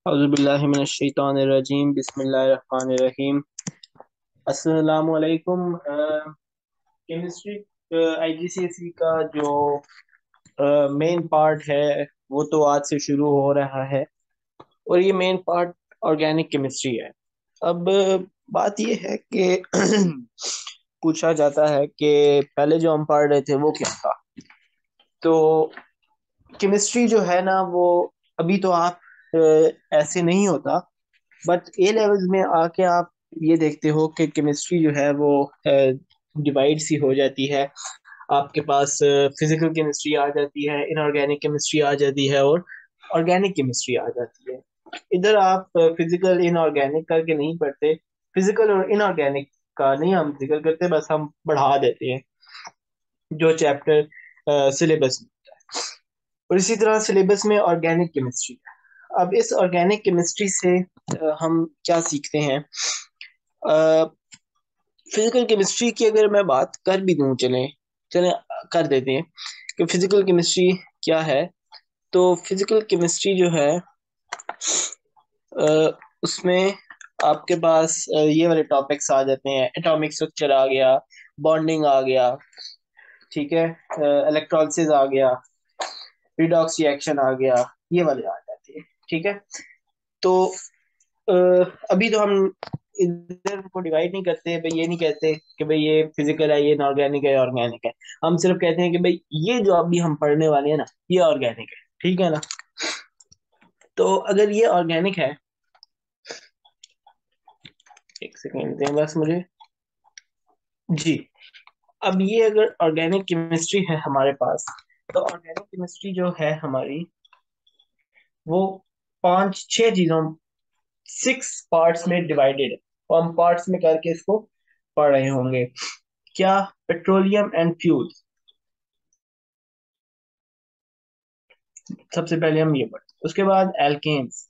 औज़ुबिल्लाहिमिनश्शैतानिर्रजीम बिस्मिल्लाहिर्रहमानिर्रहीम। अस्सलामु अलैकुम। केमिस्ट्री आईजीसीएसई का जो मेन पार्ट है वो तो आज से शुरू हो रहा है और ये मेन पार्ट ऑर्गेनिक केमिस्ट्री है। अब बात ये है कि पूछा जाता है कि पहले जो हम पढ़ रहे थे वो क्या था। तो केमिस्ट्री जो है ना वो अभी तो आप ऐसे नहीं होता, बट ए लेवल्स में आके आप ये देखते हो कि केमिस्ट्री जो है वो डिवाइड सी हो जाती है। आपके पास फिजिकल केमिस्ट्री आ जाती है, इनऑर्गेनिक केमिस्ट्री आ जाती है और ऑर्गेनिक केमिस्ट्री आ जाती है। इधर आप फिजिकल इनऑर्गेनिक करके नहीं पढ़ते, फिजिकल और इनऑर्गेनिक का नहीं हम जिक्र करते, बस हम बढ़ा देते हैं जो चैप्टर सिलेबस में। और इसी तरह सिलेबस में ऑर्गेनिक केमिस्ट्री। अब इस ऑर्गेनिक केमिस्ट्री से हम क्या सीखते हैं। फिजिकल केमिस्ट्री की अगर मैं बात कर भी दूं, चले चले कर देते हैं कि फिजिकल केमिस्ट्री क्या है। तो फिजिकल केमिस्ट्री जो है उसमें आपके पास ये वाले टॉपिक्स आ जाते हैं। एटॉमिक स्ट्रक्चर आ गया, बॉन्डिंग आ गया, ठीक है, इलेक्ट्रोलिसिस आ गया, रिडॉक्स रिएक्शन आ गया, ये वाले आ जाते हैं। ठीक है। तो अ, अभी तो हम इधर को डिवाइड नहीं करते भाई, ये नहीं कहते कि भाई ये फिजिकल है, ये इनऑर्गेनिक है, ऑर्गेनिक है। हम सिर्फ कहते हैं कि भाई ये जो अभी हम पढ़ने वाले हैं ना, ये ऑर्गेनिक है। ठीक है ना। तो अगर ये ऑर्गेनिक है, एक सेकेंड दें बस मुझे। जी। अब ये अगर ऑर्गेनिक केमिस्ट्री है हमारे पास, तो ऑर्गेनिक केमिस्ट्री जो है हमारी वो पांच छह चीजों, सिक्स पार्ट्स में डिवाइडेड है। और हम पार्ट्स में करके इसको पढ़ रहे होंगे। क्या? Petroleum and fuel. सबसे पहले हम ये पढ़ते, उसके बाद एल्केन्स,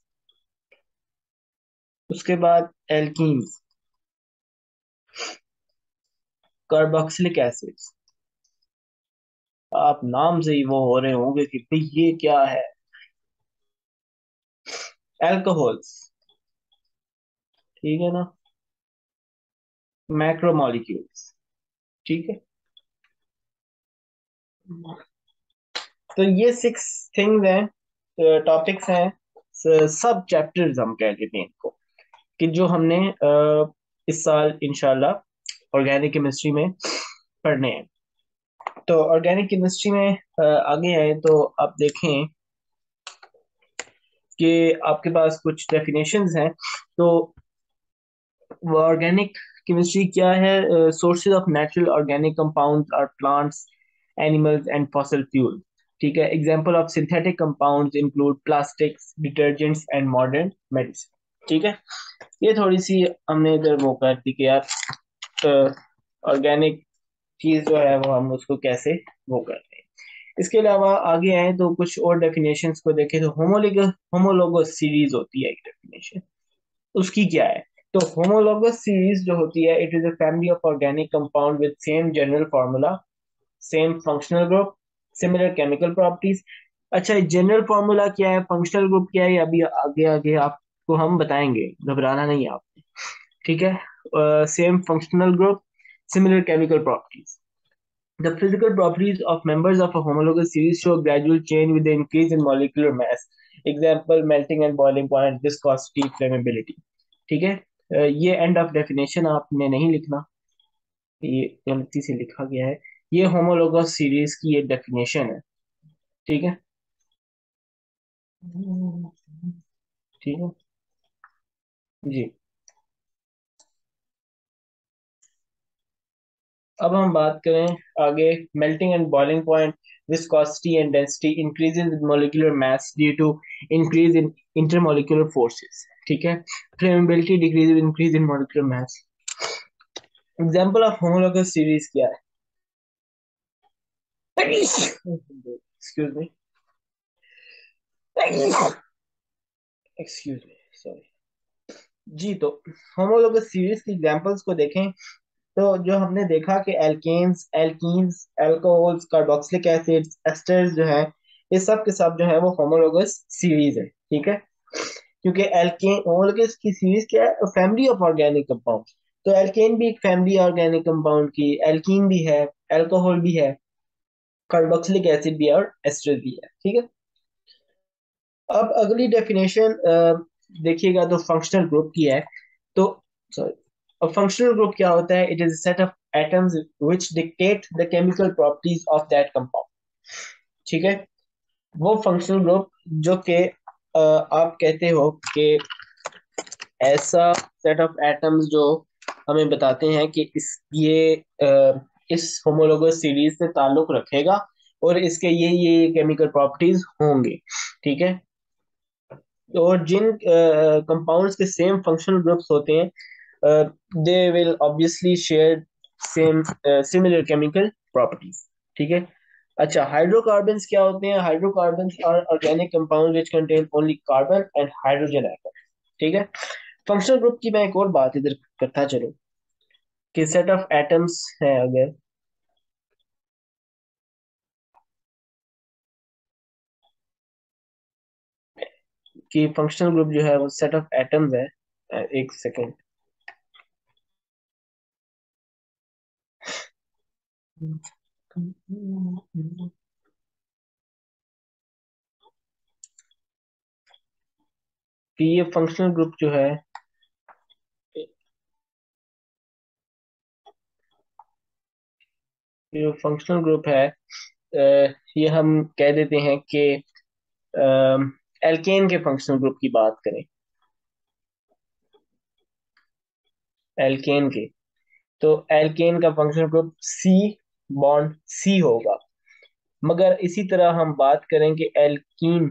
उसके बाद एल्कीन्स, कार्बोक्सिलिक एसिड्स। आप नाम से ही वो हो रहे होंगे कि भाई ये क्या है। एल्कोहल्स, ठीक है ना, मैक्रोमोलिक्यूल्स। ठीक है। तो ये सिक्स थिंग्स हैं, टॉपिक्स हैं, सब चैप्टर्स हम कह देते हैं इनको, कि जो हमने इस साल इंशाल्लाह ऑर्गेनिक केमिस्ट्री में पढ़ने हैं। तो ऑर्गेनिक केमिस्ट्री में आगे आए तो आप देखें कि आपके पास कुछ डेफिनेशंस हैं। तो वो ऑर्गेनिक केमिस्ट्री क्या है? Sources of natural organic compounds are plants, animals and fossil fuel. ठीक है। Example of synthetic compounds include plastics, detergents and modern medicine. ठीक है। ये थोड़ी सी हमने इधर वो कर दी कि यार ऑर्गेनिक चीज जो है वो हम उसको कैसे वो करते हैं। इसके अलावा आगे आए तो कुछ और डेफिनेशंस को देखें तो होमोलोगस सीरीज होती है एक डेफिनेशन, उसकी क्या है। तो होमोलोगस सीरीज जो होती है, it is a family of organic compound with same general formula, same functional group, similar chemical properties. अच्छा, जनरल फार्मूला क्या है, फंक्शनल ग्रुप क्या है, अभी आगे आगे आपको हम बताएंगे, घबराना नहीं आप। ठीक है। Same functional group, similar chemical properties. The physical properties of members of a homologous series show gradual change with the increase in molecular mass. Example, melting and boiling point, viscosity, flammability. ठीक है। ये end of definition आपने नहीं लिखना, ये गलती से लिखा गया है। ये होमोलोगस सीरीज की ये डेफिनेशन है। ठीक है। ठीक है जी। अब हम बात करें आगे, melting and boiling point, viscosity and density increases with molecular mass due to increase in intermolecular forces। ठीक है। flammability decreases with increase in molecular mass। Example of homologous series क्या है? Excuse me, excuse me, sorry. जी। तो homologous series की examples को देखें तो जो हमने देखा कि alkanes, alkenes, alcohols, carboxylic acids, esters जो है, ये सब के सब जो है वो होमोलोगस सीरीज है। ठीक है। क्योंकि एल्केन होमोलोगस की सीरीज क्या है, फैमिली ऑफ ऑर्गेनिक कंपाउंड। तो एल्केन भी एक फैमिली ऑर्गेनिक कंपाउंड की, एल्कीन भी है, अल्कोहल भी है, कार्बोक्सिलिक एसिड भी है और एस्टर भी है। ठीक है। अब अगली डेफिनेशन देखिएगा तो फंक्शनल ग्रुप की है। तो सॉरी, अब फंक्शनल ग्रुप क्या होता है? It is set of atoms which dictate the chemical properties of that compound. ठीक है। वो फंक्शनल ग्रुप जो कि आप कहते हो कि ऐसा सेट ऑफ एटम्स जो हमें बताते हैं कि इस होमोलोगस सीरीज से ताल्लुक रखेगा और इसके ये केमिकल प्रॉपर्टीज होंगे। ठीक है। और जिन कंपाउंड्स के सेम फंक्शनल ग्रुप्स होते हैं, they will obviously share same similar chemical properties. ठीक है। अच्छा, हाइड्रोकार्बन्स क्या होते हैं? Hydrocarbons are organic compound which contain only carbon and hydrogen atom. ठीक है। फंक्शनल ग्रुप की मैं एक और बात इधर करता चलूं कि सेट ऑफ एटम्स है अगर, कि फंक्शनल ग्रुप जो है वो सेट ऑफ एटम्स है। एक सेकेंड। कि ये फंक्शनल ग्रुप जो है, ये फंक्शनल ग्रुप है, ये हम कह देते हैं कि एल्केन के फंक्शनल ग्रुप की बात करें, एल्केन के, तो एल्केन का functional group C bond C होगा। मगर इसी तरह हम बात करें कि एल्कीन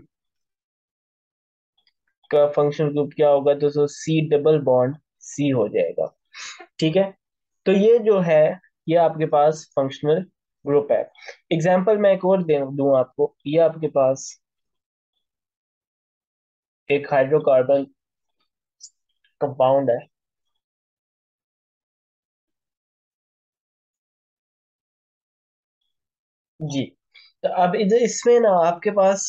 का फंक्शनल ग्रुप क्या होगा, तो सी डबल बॉन्ड सी हो जाएगा। ठीक है। तो ये जो है, ये आपके पास फंक्शनल ग्रुप है। एग्जाम्पल मैं एक और दे दूं आपको, ये आपके पास एक हाइड्रोकार्बन कंपाउंड है। जी। तो अब इधर इसमें ना आपके पास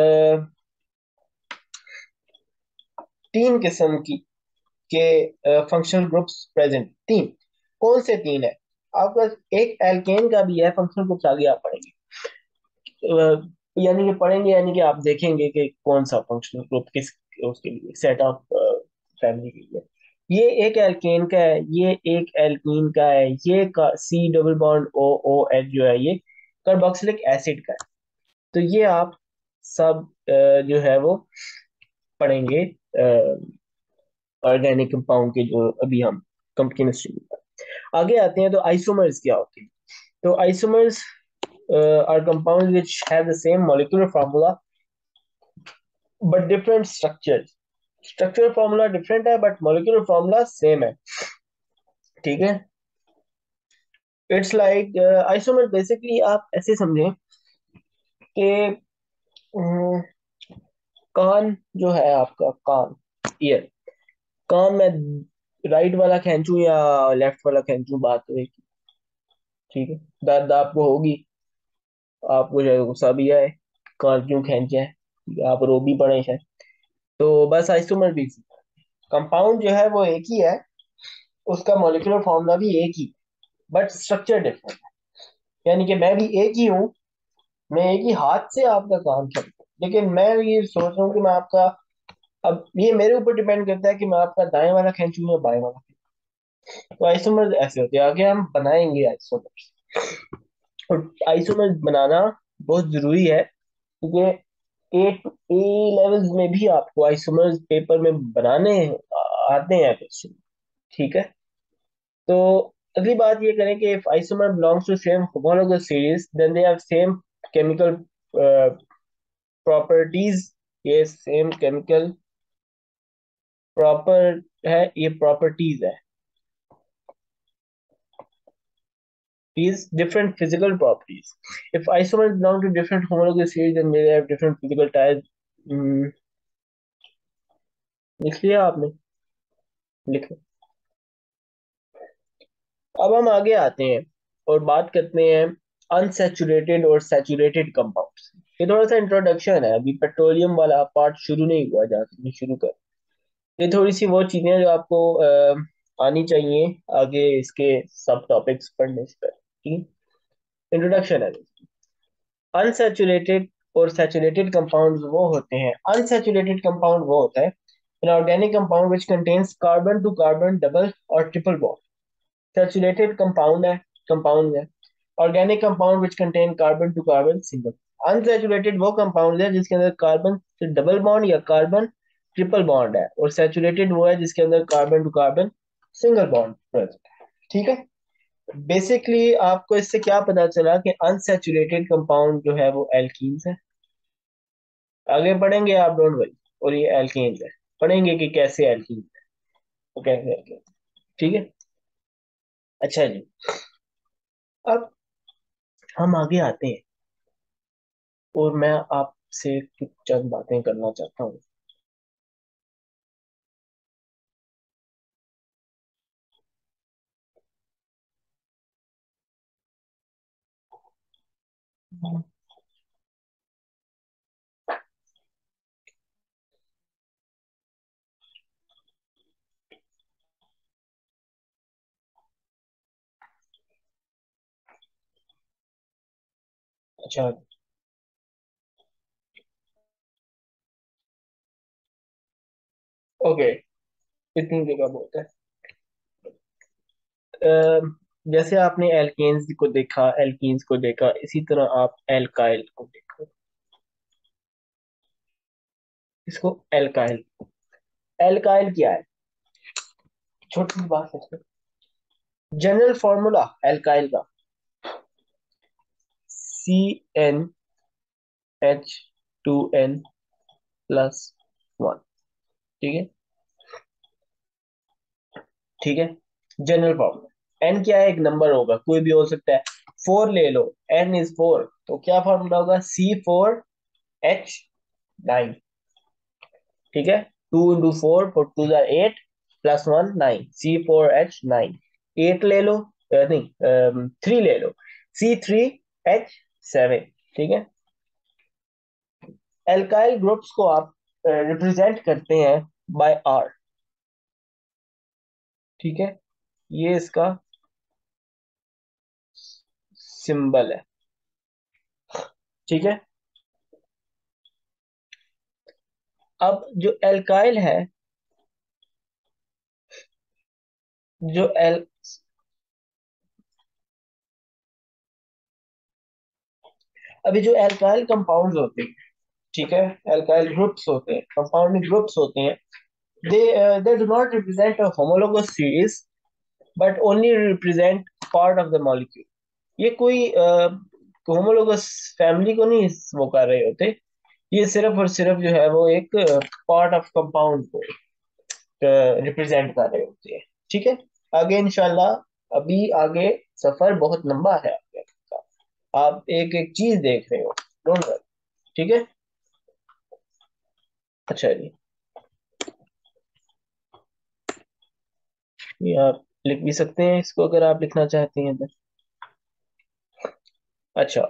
तीन किस्म की के फंक्शनल ग्रुप्स प्रेजेंट। तीन, कौन से तीन है आपका? एक एल्केन का भी है फंक्शनल ग्रुप्स, आगे आप पढ़ेंगे। यानी कि पढ़ेंगे, यानी कि आप देखेंगे कि कौन सा फंक्शनल ग्रुप किस उसके लिए, सेट ऑफ फैमिली के लिए। ये एक एल्केन का है, ये एक एल्कीन का है, ये का C double bond O O H जो है ये कार्बोक्सिलिक एसिड का है। तो ये आप सब जो है वो पढ़ेंगे ऑर्गेनिक कंपाउंड के, जो अभी हम केमिस्ट्री में। आगे आते हैं तो आइसोमर्स क्या होते हैं? तो isomers are compound which have the same molecular formula but different structure. Structure formula different है बट मॉलिक्यूलर फार्मूला सेम है। ठीक है। इट्स लाइक आइसोमर बेसिकली आप ऐसे समझें कि कान जो है आपका, कान, ईयर, कान में राइट वाला खींचूं या लेफ्ट वाला खींचूं, बात तो एक ही। ठीक है। दर्द आपको होगी, आपको जो है गुस्सा भी आए, कान क्यों खींचे है, आप रो भी पड़े शायद। तो बस आइसोमर भी कंपाउंड जो है वो एक ही है, उसका मॉलिक्यूलर फॉर्मूला भी एक ही, बट स्ट्रक्चर डिफरेंट। यानी कि मैं भी एक ही हूँ, मैं एक ही हाथ से आपका काम करता हूँ, लेकिन मैं ये सोच रहा हूँ कि मैं आपका, अब ये मेरे ऊपर डिपेंड करता है कि मैं आपका दाएं वाला खींचूं या बाएं वाला। तो आइसोमर्स ऐसे होते हैं। आगे हम बनाएंगे आइसोमर्स, और आइसोमर्स बनाना बहुत जरूरी है क्योंकि ए लेवल्स में भी आपको आइसोमर्स पेपर में बनाने आते हैं क्वेश्चन। ठीक है। तो अगली बात ये करें कि if isomer belongs to same homologous series then they have same chemical properties। ये सेम केमिकल प्रॉपर है, ये प्रॉपर्टीज है। These different physical properties. If isomers belong to different homologous series then they have different physical types। लिख लिया आपने? लिखो। अब हम आगे आते हैं और बात करते हैं अनसैचुरेटेड और सैचुरेटेड कंपाउंड्स। ये थोड़ा सा इंट्रोडक्शन है, अभी पेट्रोलियम वाला पार्ट शुरू नहीं हुआ, जहाँ से शुरू कर। ये थोड़ी सी वो चीजें जो आपको आनी चाहिए आगे इसके सब टॉपिक्स पढ़ने से पहले। इंट्रोडक्शन है। अनसैचुरेटेड और सैचुरेटेड कंपाउंड्स वो होते हैं, अनसैचुरेटेड कंपाउंड वो होता है an organic compound which contains carbon to carbon double or triple bond. Saturated compound है organic compound which contain carbon to carbon single. Unsaturated वो कंपाउंड है जिसके अंदर कार्बन से डबल बॉन्ड या कार्बन ट्रिपल बॉन्ड है, और सैचुरेटेड वो है जिसके अंदर carbon to carbon single bond present है। ठीक है, बेसिकली आपको इससे क्या पता चला कि अनसैचुरेटेड कंपाउंड जो है वो एल्कीन्स है। आगे पढ़ेंगे आप, डोंट वरी। और ये एल्कीन्स है, पढ़ेंगे कि कैसे एल्कीन्स है, तो कैसे एल्कीन्स। ठीक है, अच्छा जी। अब हम आगे आते हैं और मैं आपसे कुछ चंद बातें करना चाहता हूँ। अच्छा, ओके, इतनी जगह बहुत है। जैसे आपने एल्केन्स को देखा, एल्कीन्स को देखा, इसी तरह आप एल्काइल को देखो। इसको एल्काइल, एल्काइल क्या है, छोटी सी बात है। जनरल फॉर्मूला एल्काइल का CnH2n+1। ठीक है, ठीक है, जनरल फॉर्मूला। एन क्या है, एक नंबर होगा, कोई भी हो सकता है। फोर ले लो, N is 4, तो क्या फॉर्मूला होगा, C4H9। ठीक है, 2 into 4, 4 2 8, +1 9, C4H9। 8 ले लो, नहीं, 3 ले लो, C3H7। ठीक है, एल्काइल ग्रुप्स को आप रिप्रेजेंट करते हैं बाय R। ठीक है, ये इसका सिंबल है। ठीक है, अब जो एल्काइल है, जो एल अभी जो एल्काइल कंपाउंड्स होते हैं, ठीक है, एल्काइल ग्रुप्स होते हैं, कंपाउंड ग्रुप्स होते हैं, they do not represent a homologous series but only represent part of the molecule। ये कोई होमोलोगस फैमिली को नहीं वो कर रहे होते, ये सिर्फ और सिर्फ जो है वो एक पार्ट ऑफ कंपाउंड को रिप्रेजेंट कर रहे होते हैं। ठीक है, आगे इंशाल्लाह, अभी आगे सफर बहुत लंबा है आगे का। आप एक एक चीज देख रहे हो, डोंट वरी। ठीक है, अच्छा जी, ये आप लिख भी सकते हैं इसको अगर आप लिखना चाहते हैं तो। अच्छा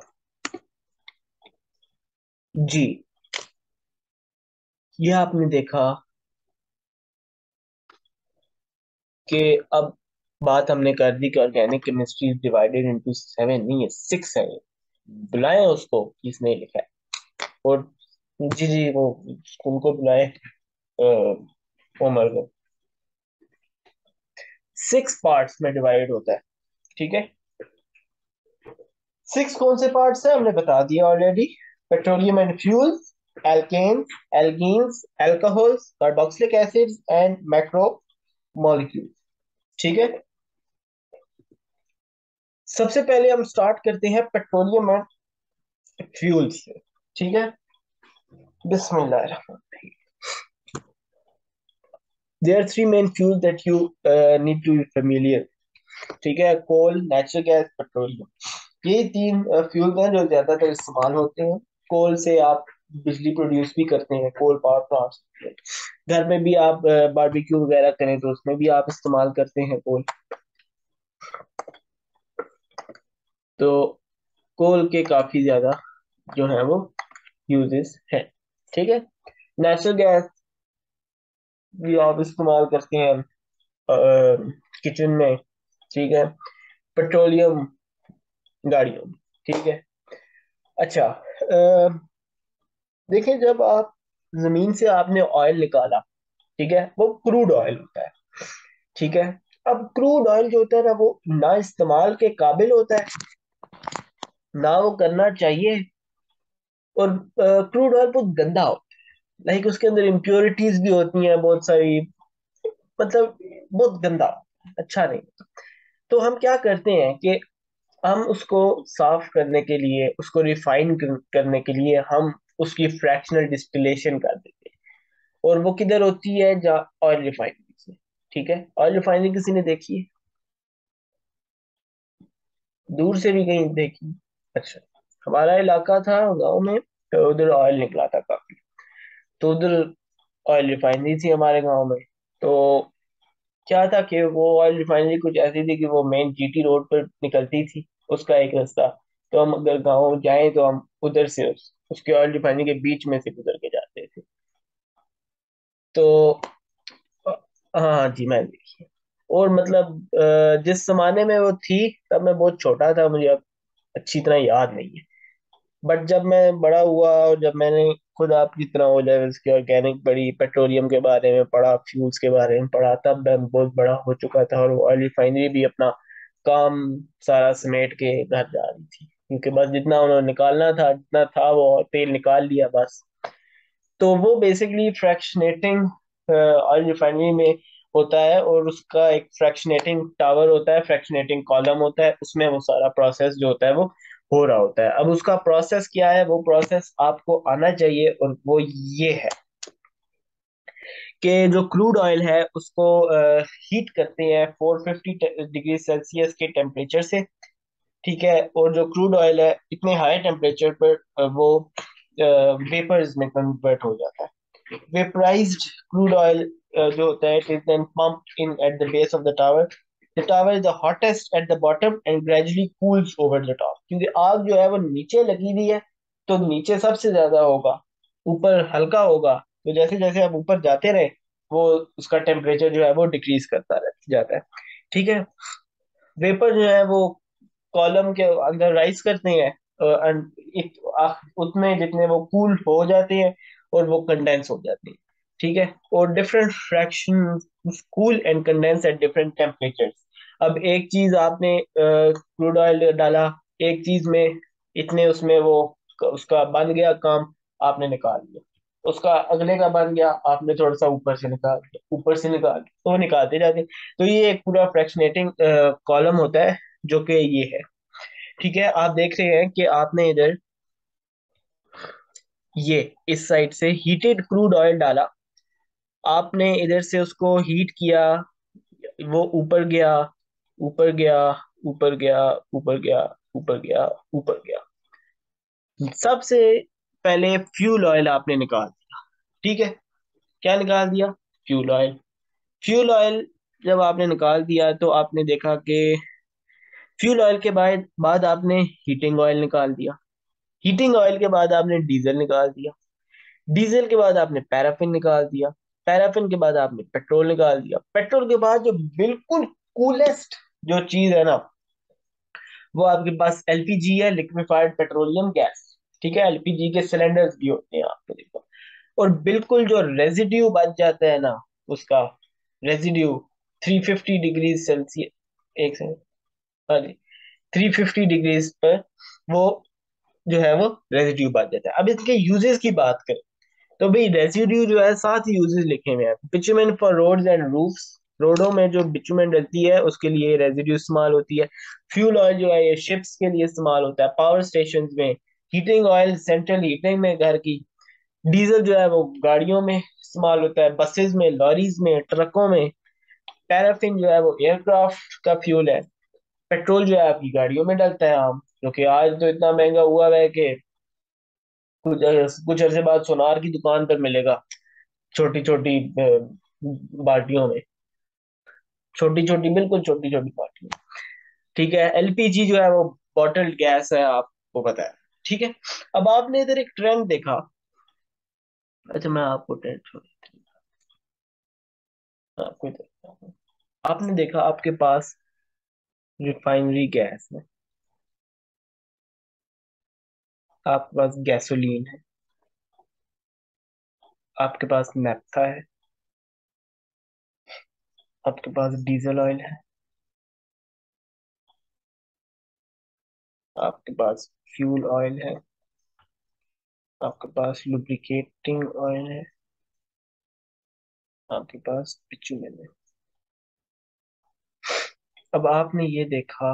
जी, ये आपने देखा कि अब बात हमने कर दी कि organic chemistry is divided into 7, नहीं है 6 है। बुलाए उसको, किसने लिखा है। और जी जी, वो उनको बुलाए, उमर को। 6 पार्ट्स में डिवाइड होता है। ठीक है, 6 कौन से पार्ट्स हैं हमने बता दिया already. Petroleum and fuels, alkanes, alkenes, alcohols, carboxylic acids and macro molecules. ठीक है, सबसे पहले हम स्टार्ट करते हैं पेट्रोलियम एंड फ्यूल्स से। ठीक है, बिस्मिल्लाह। There are three main fuels that you need to be familiar। ठीक है, कोल, नेचुरल गैस, पेट्रोलियम। ये तीन फ्यूल्स हैं जो ज्यादातर इस्तेमाल होते हैं। कोल से आप बिजली प्रोड्यूस भी करते हैं, कोल पावर प्लांट्स। घर में भी आप बारबेक्यू वगैरह करें तो उसमें भी आप इस्तेमाल करते हैं कोल। तो कोल के काफी ज्यादा जो है वो यूजेस है। ठीक है, नेचुरल गैस भी आप इस्तेमाल करते हैं किचन में, ठीक है, पेट्रोलियम गाड़ियों में, ठीक है। अच्छा, देखिए जब आप जमीन से आपने ऑयल निकाला, ठीक है, वो क्रूड ऑयल होता है, ठीक है। अब क्रूड ऑयल जो होता है ना, वो ना इस्तेमाल के काबिल होता है, ना वो करना चाहिए। और क्रूड ऑयल बहुत गंदा होता है, लाइक उसके अंदर इम्प्योरिटीज भी होती हैं बहुत सारी, मतलब बहुत गंदा, अच्छा नहीं। तो हम क्या करते हैं कि हम उसको साफ करने के लिए, उसको रिफाइन करने के लिए हम उसकी फ्रैक्शनल डिस्टिलेशन कर देते हैं। और वो किधर होती है? जहाँ ऑयल रिफाइनरी से, ठीक है। ऑयल रिफाइनरी किसी ने देखी है? दूर से भी कहीं देखी? अच्छा, हमारा इलाका था गांव में, तो उधर ऑयल निकला था काफी। तो उधर ऑयल रिफाइनरी थी हमारे गांव में। तो क्या था कि वो ऑयल रिफाइनरी कुछ ऐसी थी कि वो मेन जीटी रोड पर निकलती थी, उसका एक रास्ता। तो हम अगर गाँव जाएं तो हम उधर से उसके ऑयल रिफाइनरी के बीच में से गुजर के जाते थे। तो अ, हाँ जी, मैं देखिए। और मतलब जिस जमाने में वो थी तब मैं बहुत छोटा था, मुझे अब अच्छी तरह याद नहीं है। बट जब मैं बड़ा हुआ और जब मैंने खुद आप जितना ओ लेवल्स की ऑर्गेनिक पढ़ी, पेट्रोलियम के बारे में पढ़ा, फ्यूल्स के बारे में पढ़ा, तब मैं बहुत बड़ा हो चुका था और ऑयल रिफाइनरी भी अपना काम सारा समेट के घर जा रही थी, क्योंकि बस जितना उन्होंने निकालना था, जितना था वो तेल निकाल लिया बस। तो वो बेसिकली फ्रैक्शनेटिंग ऑयल रिफाइनरी में होता है, और उसका एक फ्रैक्शनेटिंग टावर होता है, फ्रैक्शनेटिंग कॉलम होता है, उसमें वो सारा प्रोसेस जो होता है वो हो रहा होता है। अब उसका प्रोसेस क्या है, वो प्रोसेस आपको आना चाहिए, और वो ये है कि जो क्रूड ऑयल है उसको हीट करते हैं 450 डिग्री सेल्सियस के टेम्परेचर से, ठीक है। और जो क्रूड ऑयल है इतने हाई टेम्परेचर पर वो वेपर्स में कन्वर्ट हो जाता है। vaporized crude oil जो होता है, it is then pumped in at the base of the tower. The tower is the hottest at the bottom and gradually cools over the top. क्योंकि आग जो है वो नीचे लगी हुई है, तो नीचे सबसे ज्यादा होगा, ऊपर हल्का होगा। तो जैसे जैसे आप ऊपर जाते रहे, वो उसका टेम्परेचर जो है वो डिक्रीज करता जाता है, ठीक है। वेपर जो है वो कॉलम के अंदर राइज करते हैं, उतने जितने वो कूल हो जाते हैं और वो कंडेंस हो जाते हैं, ठीक है। और different fraction cool and condense at different temperatures. अब एक चीज आपने क्रूड ऑयल डाला, एक चीज में इतने उसमें वो उसका बन गया काम, आपने निकाल लिया। उसका अगले का बन गया, आपने थोड़ा सा ऊपर से निकाल दिया, ऊपर से निकाल दिया, तो वो निकालते जाते। तो ये एक पूरा फ्रैक्शनेटिंग कॉलम होता है जो कि ये है, ठीक है। आप देख रहे हैं कि आपने इधर ये इस साइड से हीटेड क्रूड ऑयल डाला, आपने इधर से उसको हीट किया, वो ऊपर गया, ऊपर गया, ऊपर गया, ऊपर गया, ऊपर गया, ऊपर गया। सबसे पहले फ्यूल ऑयल आपने निकाल दिया, ठीक है। क्या निकाल दिया? Fuel oil. फ्यूल ऑयल जब आपने निकाल दिया तो आपने देखा कि फ्यूल ऑयल के बाद आपने हीटिंग ऑयल निकाल दिया। हीटिंग ऑयल के बाद आपने डीजल निकाल दिया। डीजल के बाद आपने पैराफिन निकाल दिया। पैराफिन के बाद आपने पेट्रोल निकाल दिया। पेट्रोल के बाद जो बिल्कुल कूलेस्ट जो चीज है ना, वो आपके पास एलपीजी है, लिक्विफाइड पेट्रोलियम गैस, ठीक है। एलपीजी के सिलेंडर्स भी होते हैं, आपको देखो। और बिल्कुल जो रेजिड्यू बच जाता है ना, उसका रेजिड्यू 350 डिग्री सेल्सियस, एक सेकंड, हाँ जी, 350 डिग्रीज पर वो जो है वो रेजिड्यू बच जाता है। अब इसके यूजेस की बात करें तो भाई रेसिड्यू जो है सात यूजेस लिखे हुए हैं। Bitumen for roads and roofs, रोडों में जो बिटुमेन डलती है उसके लिए रेसिड्यू इस्तेमाल होती है। फ्यूल ऑयल जो है ये शिप्स के लिए इस्तेमाल होता है, पावर स्टेशन में। हीटिंग ऑयल सेंट्रल हीटिंग में घर की। डीजल जो है वो गाड़ियों में इस्तेमाल होता है, बसेस में, लॉरीज में, ट्रकों में। पैराफिन जो है वो एयरक्राफ्ट का फ्यूल है। पेट्रोल जो है आपकी गाड़ियों में डलता है आम, जो कि आज तो इतना महंगा हुआ है कि कुछ कुछ अरसे बाद सोनार की दुकान पर मिलेगा, छोटी छोटी बाल्टियों में, छोटी छोटी, बिल्कुल छोटी छोटी बाल्टियों। ठीक है। एलपीजी जो है वो बॉटल्ड गैस है, आपको पता है, ठीक है। अब आपने इधर एक ट्रेंड देखा। अच्छा, मैं आपको ट्रेंड आपको देखता हूँ। आपने देखा आपके पास रिफाइनरी गैस है, आपके पास गैसोलीन है, आपके पास नैप्था है, आपके पास डीजल ऑयल है, आपके पास फ्यूल ऑयल है, आपके पास लुब्रिकेटिंग ऑयल है, आपके पास बिटुमेन है। अब आपने ये देखा,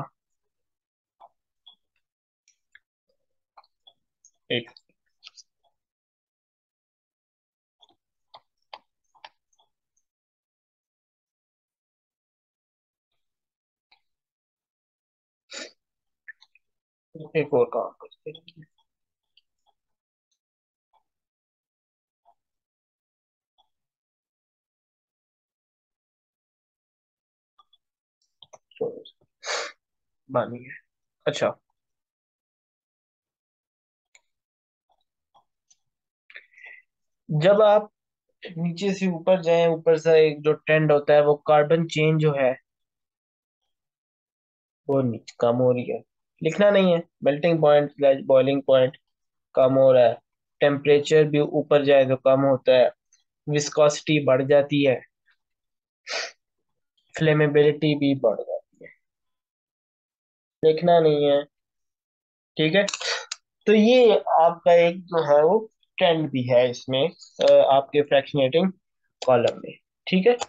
एक एक और काम करते हैं। छोड़ो, मानिए। अच्छा, जब आप नीचे से ऊपर जाएं, ऊपर से एक जो ट्रेंड होता है वो कार्बन चेंज जो है वो नीचे कम हो रही है, लिखना नहीं है, melting point slash boiling point कम हो रहा है, टेम्परेचर भी ऊपर जाए तो कम होता है, विस्कोसिटी बढ़ जाती है, फ्लेमेबिलिटी भी बढ़ जाती है, लिखना नहीं है। ठीक है, तो ये आपका एक जो है वो ट्रेंड भी है इसमें, आपके फ्रैक्शनेटिंग कॉलम में। ठीक है,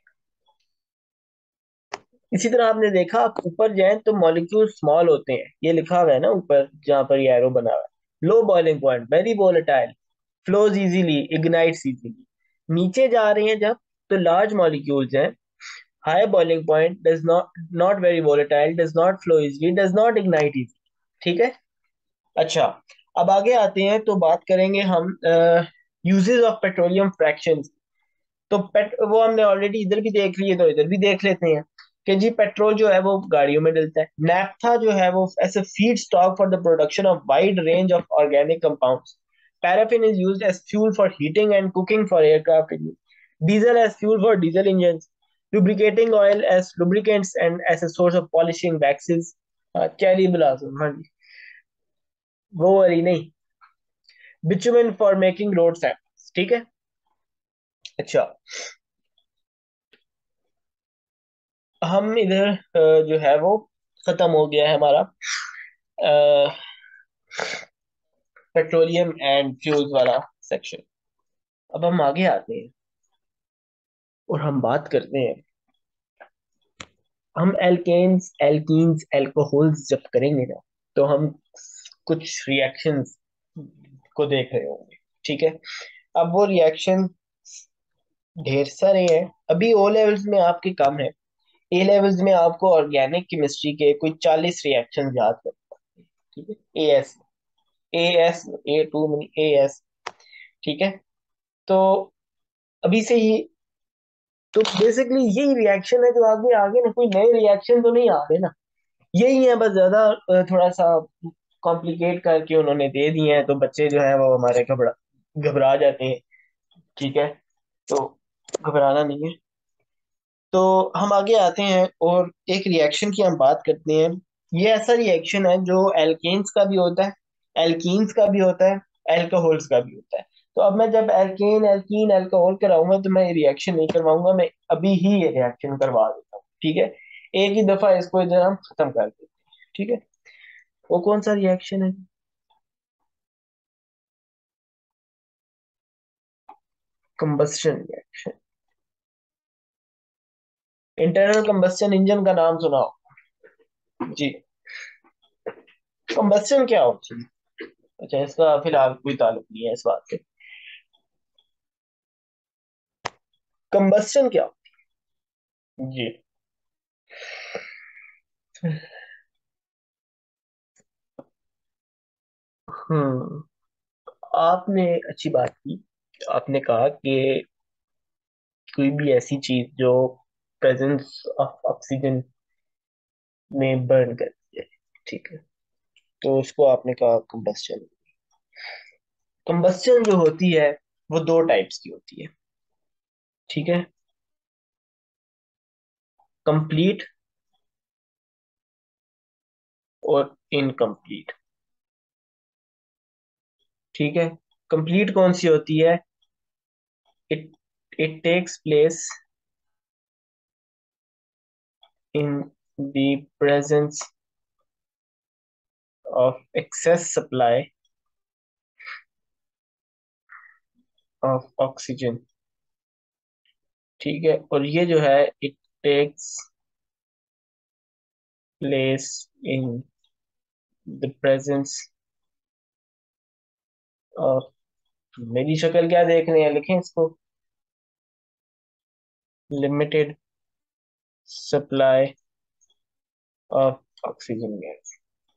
इसी तरह आपने देखा आप ऊपर जाएं तो मॉलिक्यूल स्मॉल होते हैं, ये लिखा हुआ है ना ऊपर जहां पर ये एरो बना हुआ है, low boiling point, very volatile, flows easily, ignites easily. नीचे जा रहे हैं जब, तो लार्ज मॉलिक्यूल्स हैं, high boiling point, does not, not very volatile, does not flow easily, does not ignite easily. ठीक है, अच्छा, अब आगे आते हैं तो बात करेंगे हम यूजेस ऑफ पेट्रोलियम फ्रैक्शंस। तो पेट वो हमने ऑलरेडी इधर भी देख लिए, तो इधर भी देख लेते हैं कि जी पेट्रोल जो है वो गाड़ियों में डलता है, नैफ्था जो है वो as a feed stock for the production of wide range of organic compounds, paraffin is used as fuel for heating and cooking for aircraft, diesel as fuel for diesel engine, lubricating oil as lubricants and as a source of polishing waxes, cherry blossom, हाँ जी, वो वाली नहीं, bitumen for making road sandals. ठीक है, अच्छा, हम इधर जो है वो खत्म हो गया है हमारा पेट्रोलियम एंड फ्यूल्स वाला सेक्शन। अब हम आगे आते हैं और हम बात करते हैं, हम एल्केन्स एल्कीन्स एल्कोहल्स जब करेंगे ना, तो हम कुछ रिएक्शंस को देख रहे होंगे। ठीक है, अब वो रिएक्शन ढेर सारे हैं, अभी ओ लेवल्स में आपके कम है, ए लेवल्स में आपको ऑर्गेनिक केमिस्ट्री के कोई 40 रिएक्शन याद करना है। ठीक है, A S, A S, A two, A S. ठीक है, तो अभी से ही, तो बेसिकली यही रिएक्शन है जो आगे आगे ना, कोई नए रिएक्शन तो नहीं आ रहे ना, यही है, बस ज्यादा थोड़ा सा कॉम्प्लिकेट करके उन्होंने दे दिए हैं, तो बच्चे जो है वो हमारे घबरा घबरा जाते हैं। ठीक है, तो घबराना नहीं है। तो हम आगे आते हैं और एक रिएक्शन की हम बात करते हैं। ये ऐसा रिएक्शन है जो एल्केन्स का भी होता है, एल्कीन्स का भी होता है, एल्कोहल्स का भी होता है। तो अब मैं जब एल्केन एल्कीन एल्कोहल कराऊंगा तो मैं रिएक्शन नहीं करवाऊंगा, मैं अभी ही ये रिएक्शन करवा देता हूँ। ठीक है, एक ही दफा इसको इधर हम खत्म कर देते हैं। ठीक है, वो कौन सा रिएक्शन है? Combustion reaction. Internal combustion engine का नाम सुना हो जी? कंबस्शन क्या होती है? अच्छा, इसका फिलहाल कोई ताल्लुक नहीं है इस बात से। कंबस्शन क्या? जी, हम्म, आपने अच्छी बात की, आपने कहा कि कोई भी ऐसी चीज जो प्रेजेंस ऑफ ऑक्सीजन में बर्न करती है। ठीक है, तो उसको आपने कहा कंबस्शन। कंबस्शन जो होती है वो दो टाइप्स की होती है। ठीक है, कंप्लीट और इनकम्प्लीट। ठीक है, कंप्लीट कौन सी होती है? It it takes place in the presence of excess supply of oxygen. ठीक है, और ये जो है it takes place in the presence of, मेरी शक्ल क्या देख रहे हैं, लिखें इसको, limited supply of oxygen gas.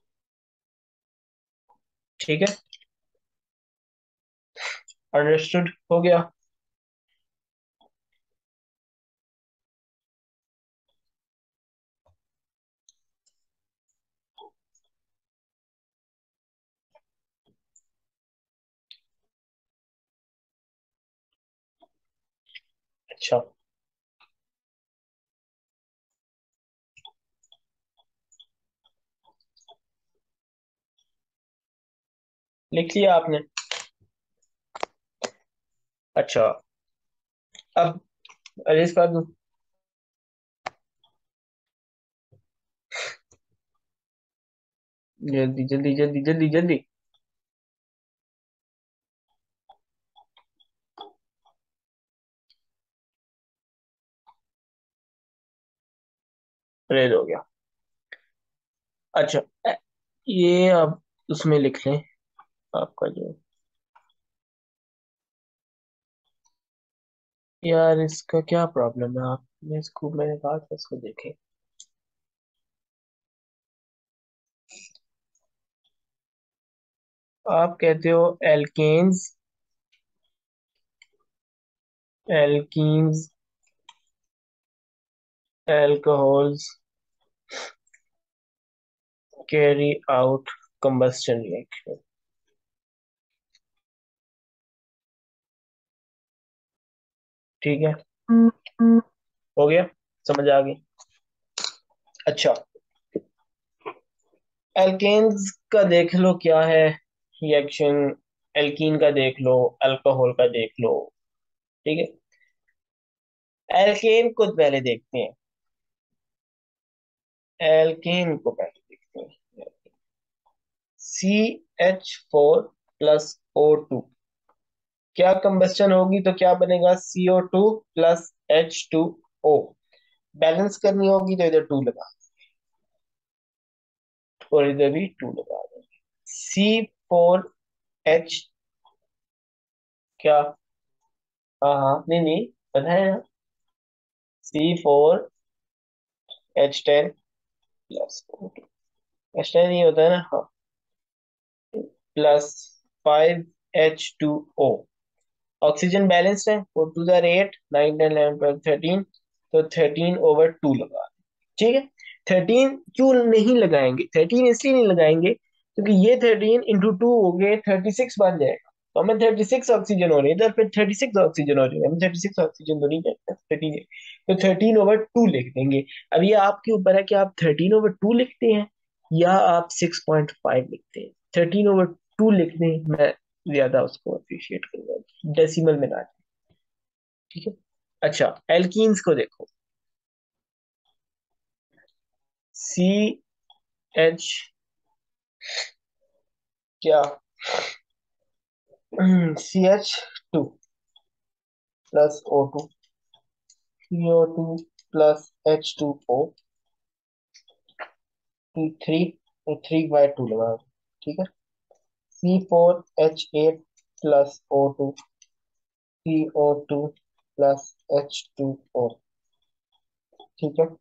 ठीक है, अंडरस्टूड हो गया। अच्छा, लिख लिया आपने? अच्छा, अब अरेज कर दूं? जल्दी जल्दी जल्दी जल्दी जल्दी। अरेज हो गया। अच्छा, ये अब उसमें लिख लें आपका जो, यार इसका क्या प्रॉब्लम है, आपने इसको, मैंने कहा था इसको देखें। आप कहते हो alkanes, alkenes, alcohols carry out combustion reaction. ठीक है, हो गया, समझ आ गई। अच्छा, एल्केन्स का देख लो क्या है रिएक्शन, एल्कीन का देख लो, अल्कोहल का देख लो। ठीक है, एल्केन को पहले देखते हैं, एल्केन को पहले देखते हैं। CH4 + O2, क्या कंबस्शन होगी तो क्या बनेगा? CO2 + H2O। बैलेंस करनी होगी तो इधर 2 लगा और इधर भी 2 लगा देंगे। C4H, क्या? हाँ हाँ, नहीं नहीं, पता है ना, C4H10 + O2, H10 ही होता है ना, हाँ, +5H2O। ऑक्सीजन बैलेंस्ड है, 4 × 2 = 8, 9 10 11 12 13, तो 13/2 लगा। ठीक है, 13 क्यों नहीं लगाएंगे? 13 इसलिए नहीं लगाएंगे क्योंकि ये 13 × 2 हो गए 36 बन जाएगा, तो हमें 36 ऑक्सीजन हो रही है, इधर पे 36 ऑक्सीजन हो रही है, हमें 36 ऑक्सीजन तो नहीं चाहिए, 13 है, तो 13/2 लिख देंगे। अब ये आपके ऊपर है कि आप 13/2 लिखते हैं या आप 6.5 लिखते हैं। 13/2 लिख दें, मैं ज्यादा उसको अप्रिशिएट करूंगा, डेसिमल में ना जाए। ठीक है, अच्छा, एल्कीन्स को देखो, CH, क्या, CH2 + O2, CO2 + H2O, three, 3/2 लगा। ठीक है, C4H8 + O2, CO2 + H2O। ठीक है,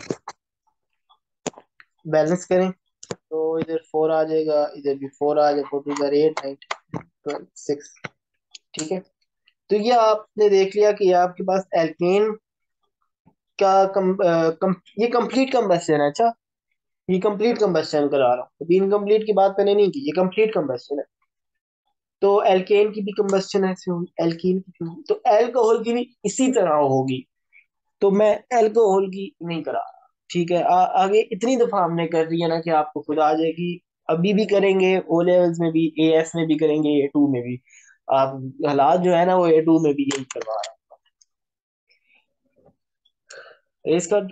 बैलेंस करें तो इधर 4 आ जाएगा, इधर भी 4 आ जाएगा, 4 × 2 = 8, 9 12 6। ठीक है, तो ये आपने देख लिया कि ये आपके पास एल्केन का ये कंप्लीट कंबस्शन है। अच्छा, ये कंप्लीट कंबस्शन करा रहा हूँ, अभी इनकम्प्लीट की बात मैंने नहीं की, ये कंप्लीट कंबस्शन है। तो एल्केन की भी कंबस्शन ऐसे होगी, एल्कीन की भी होगी, तो एल्कोहल की भी इसी तरह होगी। तो मैं अल्कोहल की नहीं करा रहा, ठीक है। आगे इतनी दफा हमने कर दी है ना कि आपको खुद आ जाएगी। अभी भी करेंगे, ओ लेवल्स में भी, एएस में भी करेंगे, ए2 में भी। आप हालात जो है ना वो ए2 में भी यही करवा रहे हैं इसका।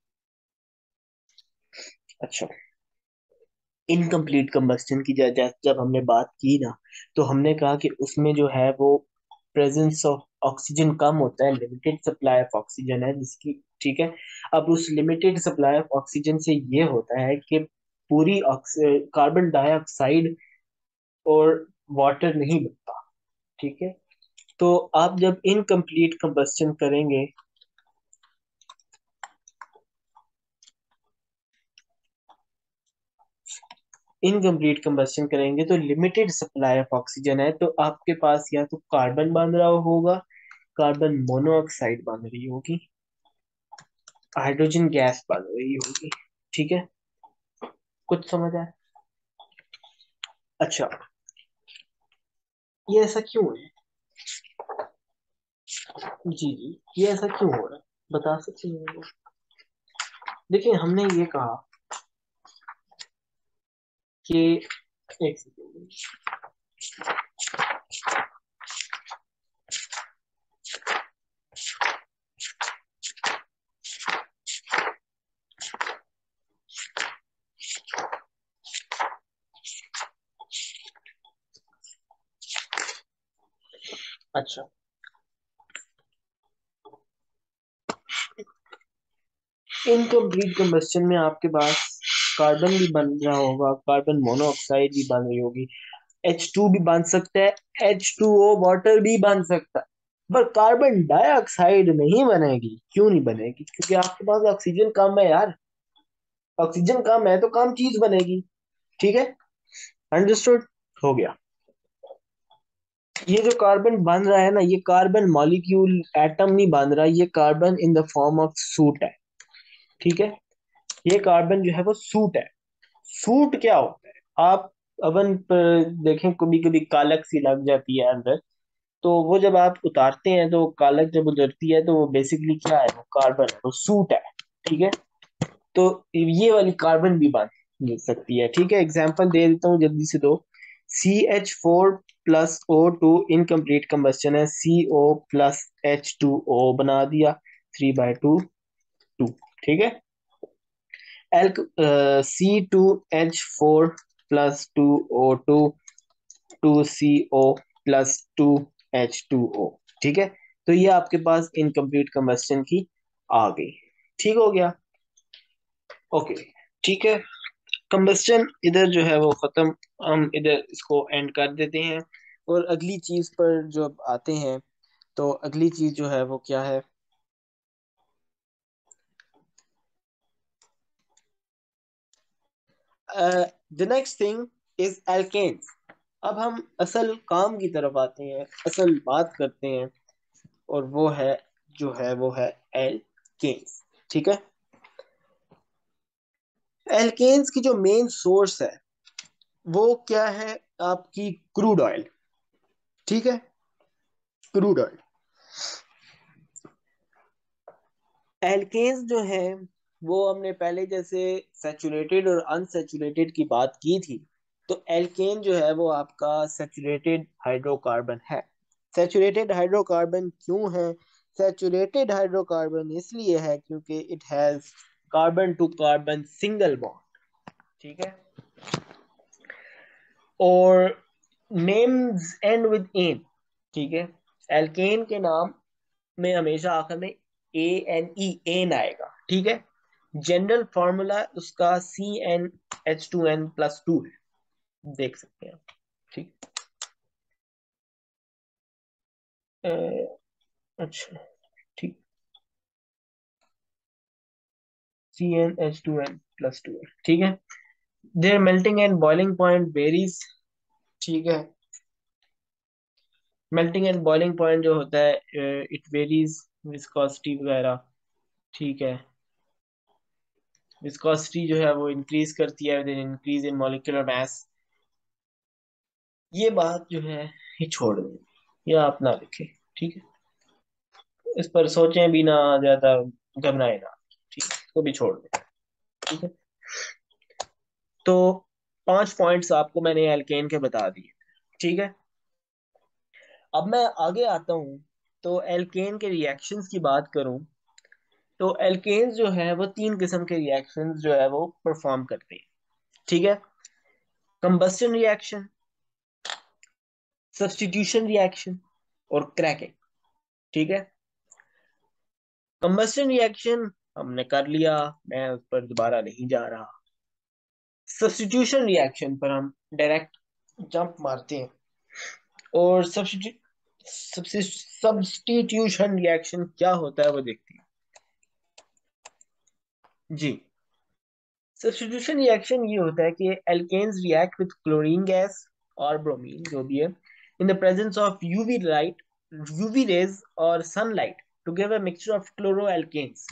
अच्छा, इनकम्प्लीट कंबस्टन की जब हमने बात की ना, तो हमने कहा कि उसमें जो है वो प्रेजेंस ऑफ ऑक्सीजन कम होता है, लिमिटेड सप्लाई ऑफ ऑक्सीजन है जिसकी, ठीक है। अब उस लिमिटेड सप्लाई ऑफ ऑक्सीजन से ये होता है कि पूरी कार्बन डाइऑक्साइड और वाटर नहीं बनता, ठीक है। तो आप जब इनकम्प्लीट कंबस्टन करेंगे, इनकम्प्लीट कंबस्टन करेंगे तो लिमिटेड सप्लाई ऑफ ऑक्सीजन है, तो आपके पास या तो कार्बन बन रहा होगा, कार्बन मोनोऑक्साइड बन रही होगी, हाइड्रोजन गैस बन रही होगी, ठीक है। कुछ समझ आया? अच्छा, ये ऐसा क्यों है? जी जी, ये ऐसा क्यों हो रहा है, बता सकते हैं मुझे? देखिए, हमने ये कहा कि, एक सेकेंड। अच्छा, इनकम्प्लीट कंबस्टन में आपके पास कार्बन भी बन रहा होगा, कार्बन मोनोऑक्साइड भी बन रही होगी, H2 भी बन सकता है, H2O वाटर भी बन सकता है, पर कार्बन डाइऑक्साइड नहीं बनेगी। क्यों नहीं बनेगी? क्योंकि आपके पास ऑक्सीजन कम है यार। ऑक्सीजन कम है तो कम चीज बनेगी, ठीक है। अंडरस्टूड? हो गया। ये जो कार्बन बन रहा है ना, ये कार्बन मॉलिक्यूल एटम नहीं बन रहा, ये carbon in the form of soot है, ठीक है। ये कार्बन जो है वो सूट है। सूट क्या होता है? आप अवन पर देखें, कभी कभी कालक सी लग जाती है अंदर, तो वो जब आप उतारते हैं तो कालक जब उतरती है तो वो बेसिकली क्या है, वो कार्बन है, वो सूट है, ठीक है। तो ये वाली कार्बन भी बन मिल सकती है, ठीक है। एग्जांपल दे देता हूँ जल्दी से। दो CH4+O2 इनकम्प्लीट कंबस्टन है, CO+H2O बना दिया, 3/2 ठीक है। एल्क C2H4+2O2 2CO+2H2O, ठीक है। तो ये आपके पास इनकम्प्लीट कंबस्टन की आ गई, ठीक हो गया। ओके, ठीक है। कंबस्टन इधर जो है वो खत्म, हम इधर इसको एंड कर देते हैं। और अगली चीज पर जब आते हैं, तो अगली चीज जो है वो क्या है? The next thing is alkanes. अब हम असल काम की तरफ आते हैं, असल बात करते हैं, और वो है, जो है वो है एल्केन्स, ठीक है। एल्केन्स की जो मेन सोर्स है वो क्या है? आपकी क्रूड ऑयल, ठीक है। Crude oil. एल्केन्स जो है वो हमने पहले जैसे सैचुरेटेड और अनसैचुरेटेड की बात की थी, तो एल्केन जो है वो आपका सैचुरेटेड हाइड्रोकार्बन है। सैचुरेटेड हाइड्रोकार्बन क्यों है? सैचुरेटेड हाइड्रोकार्बन इसलिए है क्योंकि it has carbon to carbon single bond, ठीक है। और नेम्स एंड विद एन, ठीक है। एल्केन के नाम में हमेशा आखिर में ANE, एन आएगा, ठीक है। जनरल फॉर्मूला उसका CnH2n+2 है, देख सकते हैं, ठीक। अ, अच्छा, ठीक। CnH2n+2 है, ठीक है। Their melting and boiling point varies, ठीक है। मेल्टिंग एंड बॉइलिंग पॉइंट जो होता है, इट वेरीज, विस्कोसिटी वगैरह, ठीक है। विस्कोसिटी जो है वो इंक्रीज करती है with increase in molecular mass. ये बात जो है ये छोड़ दें, या आप ना लिखें, ठीक है। इस पर सोचें भी ना ज्यादा, घबराए ना, ठीक है, इसको भी छोड़ दे। ठीक है, तो 5 पॉइंट्स आपको मैंने एल्केन के बता दिए। ठीक है, अब मैं आगे आता हूँ। तो एल्केन के रिएक्शंस की बात करूं, तो एल्केन्स जो है वो 3 किस्म के रिएक्शंस जो है वो परफॉर्म करते हैं। ठीक है, कंबस्टन रिएक्शन, सब्स्टिट्यूशन रिएक्शन और क्रैकिंग। ठीक है, कंबस्टन रिएक्शन हमने कर लिया, मैं उस पर दोबारा नहीं जा रहा। सब्स्टिट्यूशन रिएक्शन पर हम डायरेक्ट जंप मारते हैं। और सब्स्टिट्यूशन रिएक्शन क्या होता है वो देखते हैं। जी, सब्स्टिट्यूशन रिएक्शन ये होता है कि alkanes react with chlorine gas और ब्रोमीन जो भी है in the presence of UV light, UV rays और sunlight to give a mixture of chloroalkanes.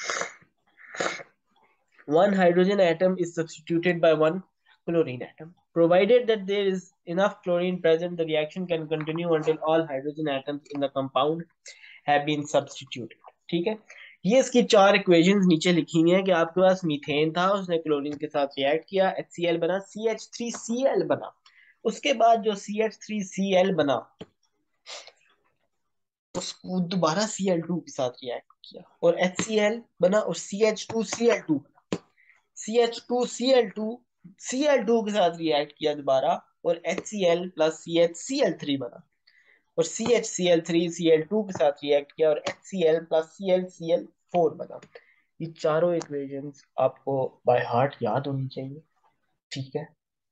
One hydrogen atom is substituted by one chlorine atom. Provided that there is enough chlorine present, the reaction can continue until all hydrogen atoms in the compound have been substituted. ठीक है, ये इसकी 4 equations नीचे लिखी हुई है कि आपके पास मीथेन था, उसने क्लोरीन के साथ रिएक्ट किया, HCl बना, CH3Cl बना। उसके बाद जो CH3Cl बना उसको दोबारा Cl2 के साथ रिएक्ट किया और HCl बना और CH2Cl2 बना। CH2Cl2 के साथ रिएक्ट किया दोबारा और HCl प्लस CH बना और CH Cl3 Cl2 के साथ रिएक्ट किया और HCl प्लस ClCl4 बना। ये चारों इक्वेशंस आपको बाय हार्ट याद होनी चाहिए। ठीक है,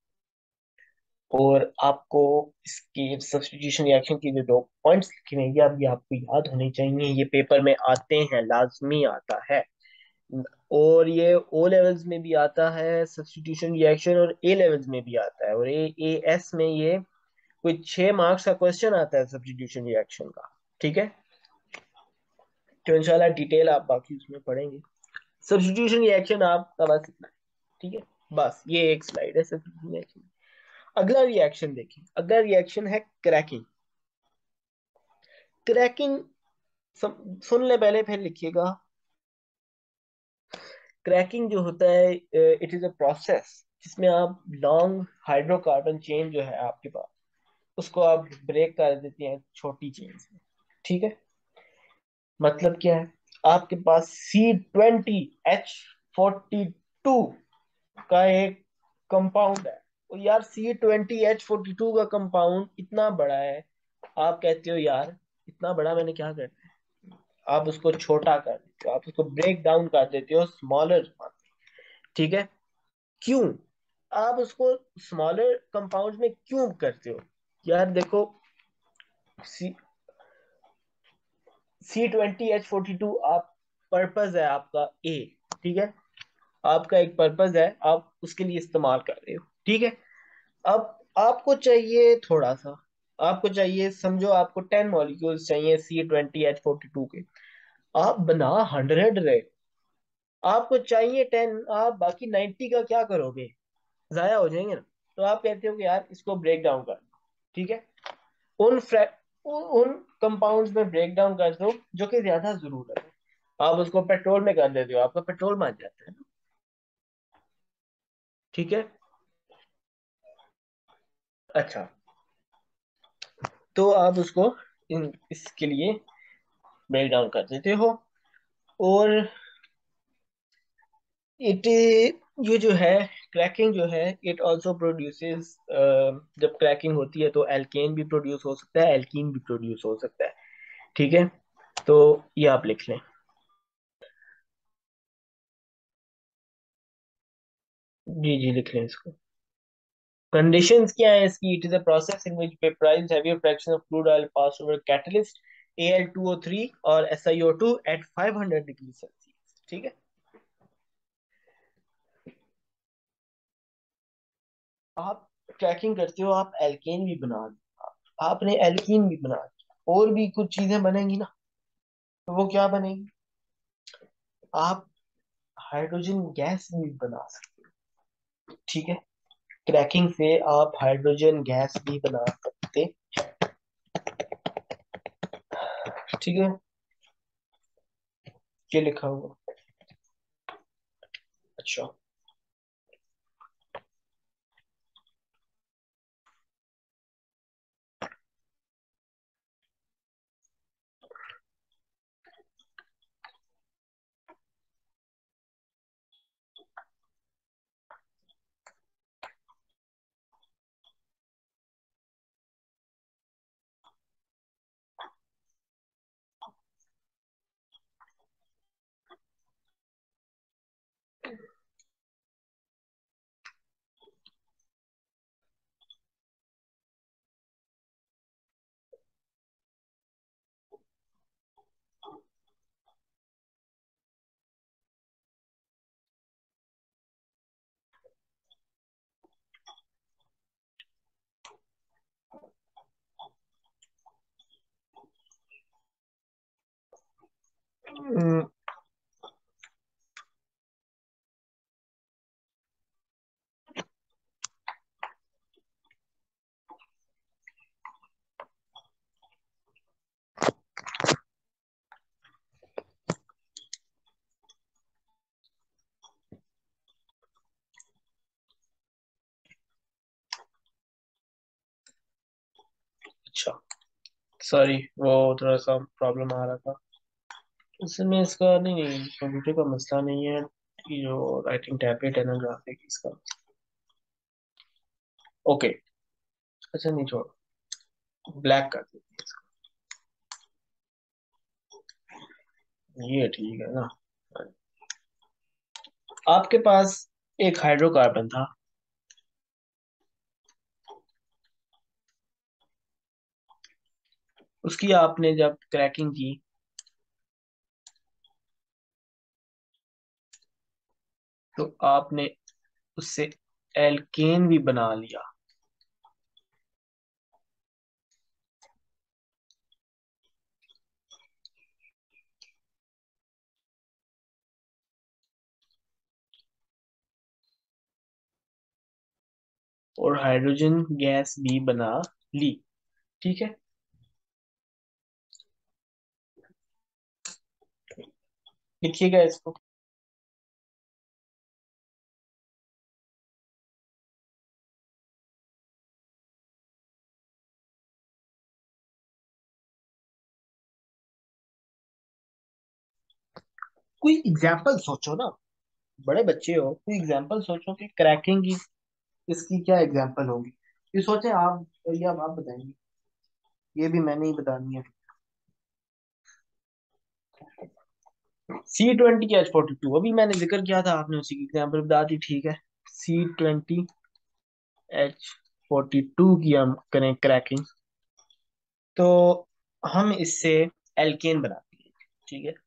और आपको इसके सब्स्टिट्यूशन रिएक्शन की जो 2 पॉइंट्स लिखे हैं ये अभी आपको याद होने चाहिए, ये पेपर में आते हैं, लाजमी आता है। और ये ओ लेवल्स में भी आता है सब्स्टिट्यूशन रिएक्शन और ए लेवल्स में भी आता है, और ए एस में ये कोई 6 मार्क्स का क्वेश्चन आता है सब्स्टिट्यूशन रिएक्शन का। ठीक है, तो इंशाल्लाह डिटेल आप बाकी उसमें पढ़ेंगे। सब्स्टिट्यूशन रिएक्शन आपका बस इतना है। ठीक है, बस ये एक स्लाइड है सब्स्टिट्यूशन रिएक्शन। अगला रिएक्शन देखिए, अगला रिएक्शन है क्रैकिंग। क्रैकिंग सुन ले पहले फिर लिखिएगा। क्रैकिंग जो होता है इट इज अ प्रोसेस जिसमें आप लॉन्ग हाइड्रोकार्बन चेन जो है आपके पास उसको आप ब्रेक कर देते हैं छोटी चेन में। ठीक है, मतलब क्या है, आपके पास C20H42 का एक कंपाउंड है। और यार C20H42 का कंपाउंड इतना बड़ा है, आप कहते हो यार इतना बड़ा मैंने क्या करना है, आप उसको छोटा कर देते हो, आप उसको ब्रेक डाउन कर देते हो स्मॉलर। ठीक है, क्यों आप उसको स्मॉलर कंपाउंड में क्यों करते हो? यार देखो, सी C20H42 आप पर्पज है आपका ए। ठीक है, आपका एक पर्पज है, आप उसके लिए इस्तेमाल कर रहे हो। ठीक है, अब आपको चाहिए थोड़ा सा, आपको चाहिए समझो आपको 10 मॉलिक्यूल्स चाहिए C20H42 के, आप बना 100 रहे, आपको चाहिए 10, आप बाकी 90 का क्या करोगे, जाया हो जाएंगे ना। तो आप कहते हो कि यार इसको ब्रेक डाउन कर। ठीक है, उन उन कंपाउंड्स में ब्रेक डाउन कर दो जो कि ज्यादा जरूरत है, आप उसको पेट्रोल में कर देते हो, आपका पेट्रोल बन जाता है ना। ठीक है, अच्छा, तो आप उसको इसके लिए ब्रेक डाउन कर देते हो। और इट ये जो है क्रैकिंग जो है इट आल्सो प्रोड्यूसेस, जब क्रैकिंग होती है तो एल्केन भी प्रोड्यूस हो सकता है, एल्कीन भी प्रोड्यूस हो सकता है। ठीक है, तो ये आप लिख लें। जी जी, लिख लें इसको। कंडीशंस क्या है इसकी? It is a process in which vaporized heavier fraction of crude oil pass over catalyst Al2O3 और SiO2 एट 500 डिग्री सेल्सियस। ठीक है, आप क्रैकिंग करते हो, आप एल्केन भी बना दो, आपने एल्कीन भी बना दिया, और भी कुछ चीजें बनेंगी ना, तो वो क्या बनेगी, आप हाइड्रोजन गैस भी बना सकते हो। ठीक है, क्रैकिंग से आप हाइड्रोजन गैस भी बना सकते। ठीक है, ये लिखा हुआ। अच्छा। हम्म, अच्छा। सॉरी, वो थोड़ा सा प्रॉब्लम आ रहा था। इसमें इसका नहीं नहीं, कंप्यूटर का मसला नहीं है। ये जो राइटिंग टैबलेट है ना, ग्राफिक इसका। ओके। अच्छा, नहीं छोड़ो, ब्लैक कर देते हैं इसको। ये ठीक है ना। आपके पास एक हाइड्रोकार्बन था। उसकी आपने जब क्रैकिंग की तो आपने उससे एल्केन भी बना लिया। और हाइड्रोजन गैस भी बना ली। ठीक है। लिखिएगा इसको। कोई एग्जाम्पल सोचो ना, बड़े बच्चे हो, कोई एग्जाम्पल सोचो कि क्रैकिंग की इसकी क्या एग्जाम्पल होगी। ये सोचे आप, या आप बताएंगे। ये भी मैंने ही बतानी है। C20H42, अभी मैंने जिक्र किया था, आपने उसी की एग्जाम्पल बता दी। ठीक है। C20H42 की हम करें क्रैकिंग, तो हम इससे एल्केन बनाते हैं। ठीक है।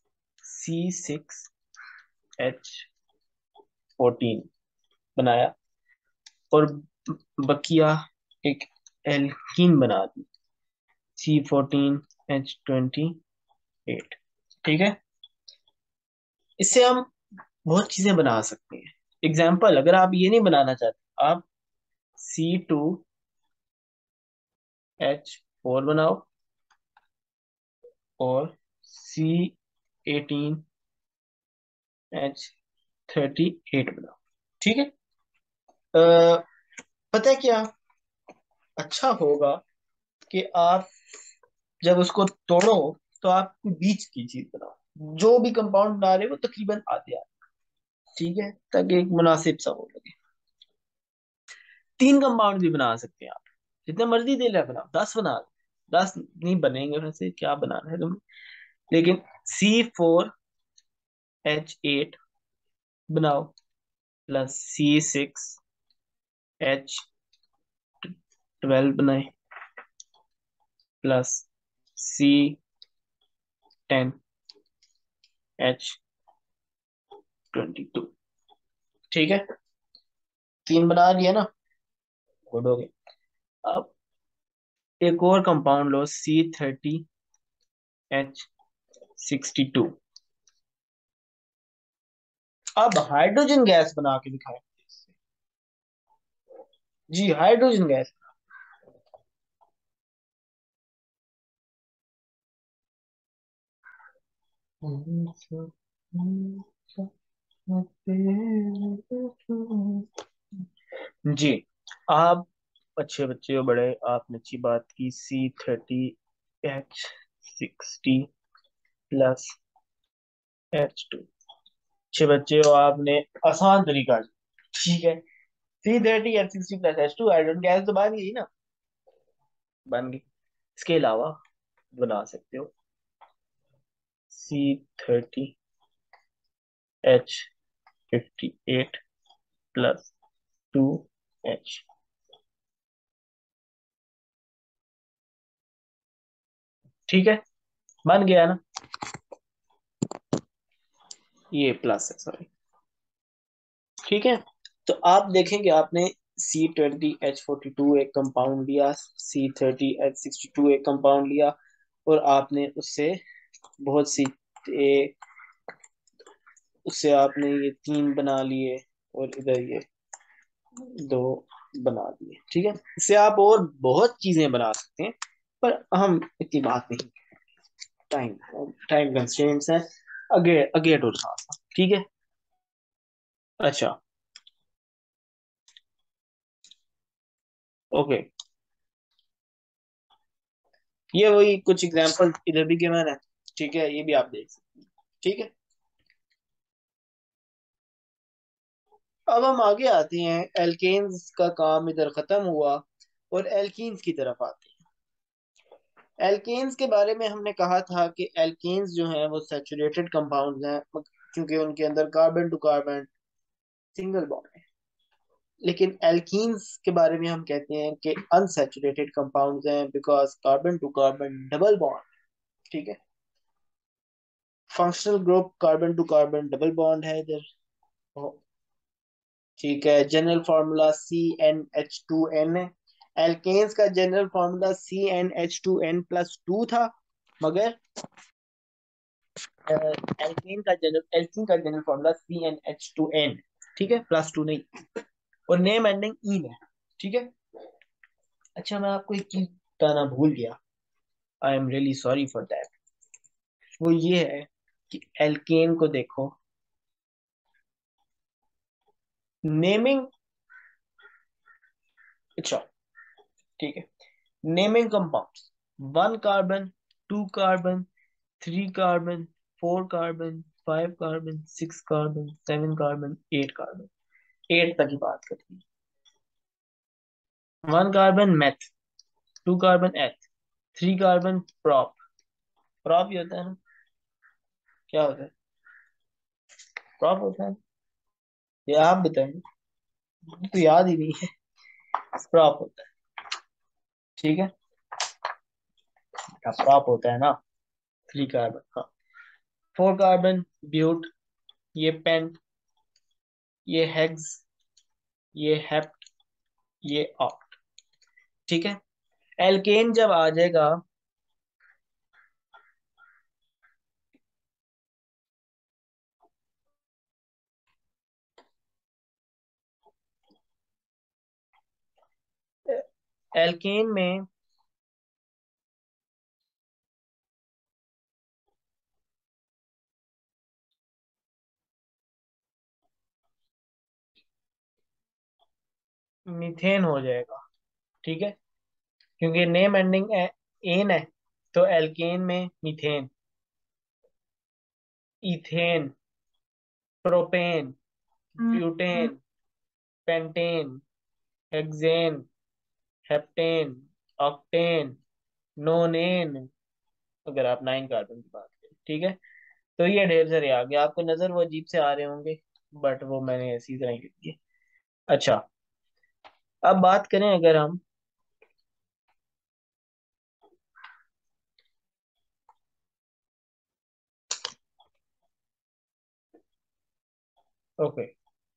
C6H14 बनाया, और बकिया एक एल्कीन बना दी, C14H28। ठीक है। इससे हम बहुत चीजें बना सकते हैं। एग्जाम्पल, अगर आप ये नहीं बनाना चाहते, आप C2H4 बनाओ और C18H38 बनाओ। ठीक है। पता है क्या अच्छा होगा कि आप जब उसको तोड़ो तो आप बीच की चीज बनाओ। जो भी कंपाउंड बना रहे हो वो तकरीबन आधे आधे। ठीक है, ताकि एक मुनासिब सा हो लगे। तीन कंपाउंड भी बना सकते हैं आप, जितने मर्जी दे ले बनाओ, 10 बना लो। 10 नहीं बनेंगे वैसे, क्या बनाना है तुम्हें। लेकिन C4H8 बनाओ, प्लस C6H12 बनाए, प्लस C10H22। ठीक है। तीन बना लिया ना, गुड हो गए। अब एक और कंपाउंड लो, C30H62। अब हाइड्रोजन गैस बना के दिखाएंगे इससे। जी, हाइड्रोजन गैस। जी, आप अच्छे बच्चे हो, बड़े आपने अच्छी बात की। C30H60 plus H2। अच्छे बच्चे हो आपने, आसान तरीका। ठीक है, C30H60 plus H2 hydrogen gas तो बन गई ना, बन गई। इसके अलावा बना सकते हो C30H58 प्लस 2H। ठीक है, बन गया ना, ये प्लस है, सॉरी। ठीक है, तो आप देखेंगे आपने C20H42 एक कंपाउंड लिया, C30H62 एक कंपाउंड लिया, और आपने उससे बहुत सी ए, उससे आपने ये तीन बना लिए, और इधर ये दो बना दिए। ठीक है, इससे आप और बहुत चीजें बना सकते हैं, पर हम इतनी बात नहीं, टाइम टाइम कंस्ट्रेंट्स है। आगे आगे और साथ, ठीक है। अच्छा, ओके, ये वही कुछ एग्जांपल इधर भी गिवन है। ठीक है, ये भी आप देख सकते हैं। ठीक है, अब हम आगे आते हैं, एल्केन्स का काम इधर खत्म हुआ, और एल्कीन्स की तरफ आते हैं। एल्केन्स के बारे में हमने कहा था कि एल्केन्स जो हैं वो सैचुरेटेड कंपाउंड्स हैं, क्योंकि उनके अंदर carbon to carbon single bond है। लेकिन एल्कीन्स के बारे में हम कहते हैं कि अनसैचुरेटेड कंपाउंड्स हैं, because carbon to carbon double bond. ठीक है, functional group carbon to carbon double bond है इधर। ठीक है, जनरल फार्मूला CnH2n है। एल्केन्स का जनरल फार्मूला CnH2n+2 था, मगर एल्कीन का जनरल फार्मूला CnH2n। ठीक है, +2 नहीं, और नेम एंडिंग इन है। ठीक है, अच्छा, मैं आपको एक चीज बताना भूल गया, I am really sorry for that. वो ये है कि एल्केन को देखो, नेमिंग, अच्छा, ठीक है, naming compounds, 1 carbon, 2 carbon, 3 carbon, 4 carbon, 5 carbon, 6 carbon, 7 carbon, 8 carbon, 8 तक की बात करती है। 1 कार्बन मेथ, 2 कार्बन एथ, 3 कार्बन प्रॉप। प्रॉप ही होता है ना, क्या होता है, प्रॉप होता है, ये आप बताएंगे, मुझे तो याद ही नहीं है। प्रॉप होता है, ठीक है, प्रॉप होता है ना, 3 कार्बन, हाँ। 4 कार्बन ब्यूट, ये पेंट, ये हेक्स, ये हेप्ट, ये ऑक्ट। ठीक है, एल्केन जब आ जाएगा, एल्केन में मीथेन हो जाएगा। ठीक है, क्योंकि नेम एंडिंग एन है, तो एल्केन में methane, ethane, propane, butane, pentane, hexane, heptane, octane, nonane, अगर आप 9 कार्बन की बात करें। ठीक है, तो ये ढेर सारे आ गए, आपको नजर वो अजीब से आ रहे होंगे, बट वो मैंने ऐसी तरह ही लिख दिए। अच्छा, अब बात करें अगर हम, ओके,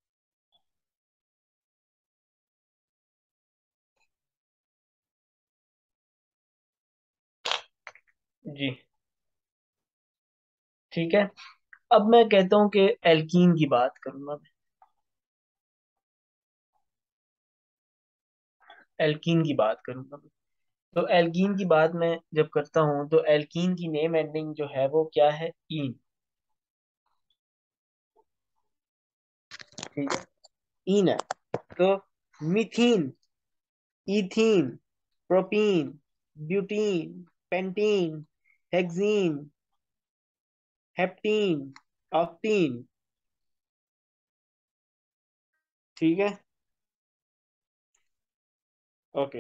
जी, ठीक है, अब मैं कहता हूँ कि एल्कीन की बात करूंगा मैं, एल्कीन की बात करूंगा मैं। तो एल्कीन की बात मैं जब करता हूँ, तो एल्कीन की नेम एंडिंग जो है वो क्या है, ईन। ठीक है, ईन है। तो methene, ethene, propene, butene, pentene, hexene, heptene, octene. ठीक है, ओके।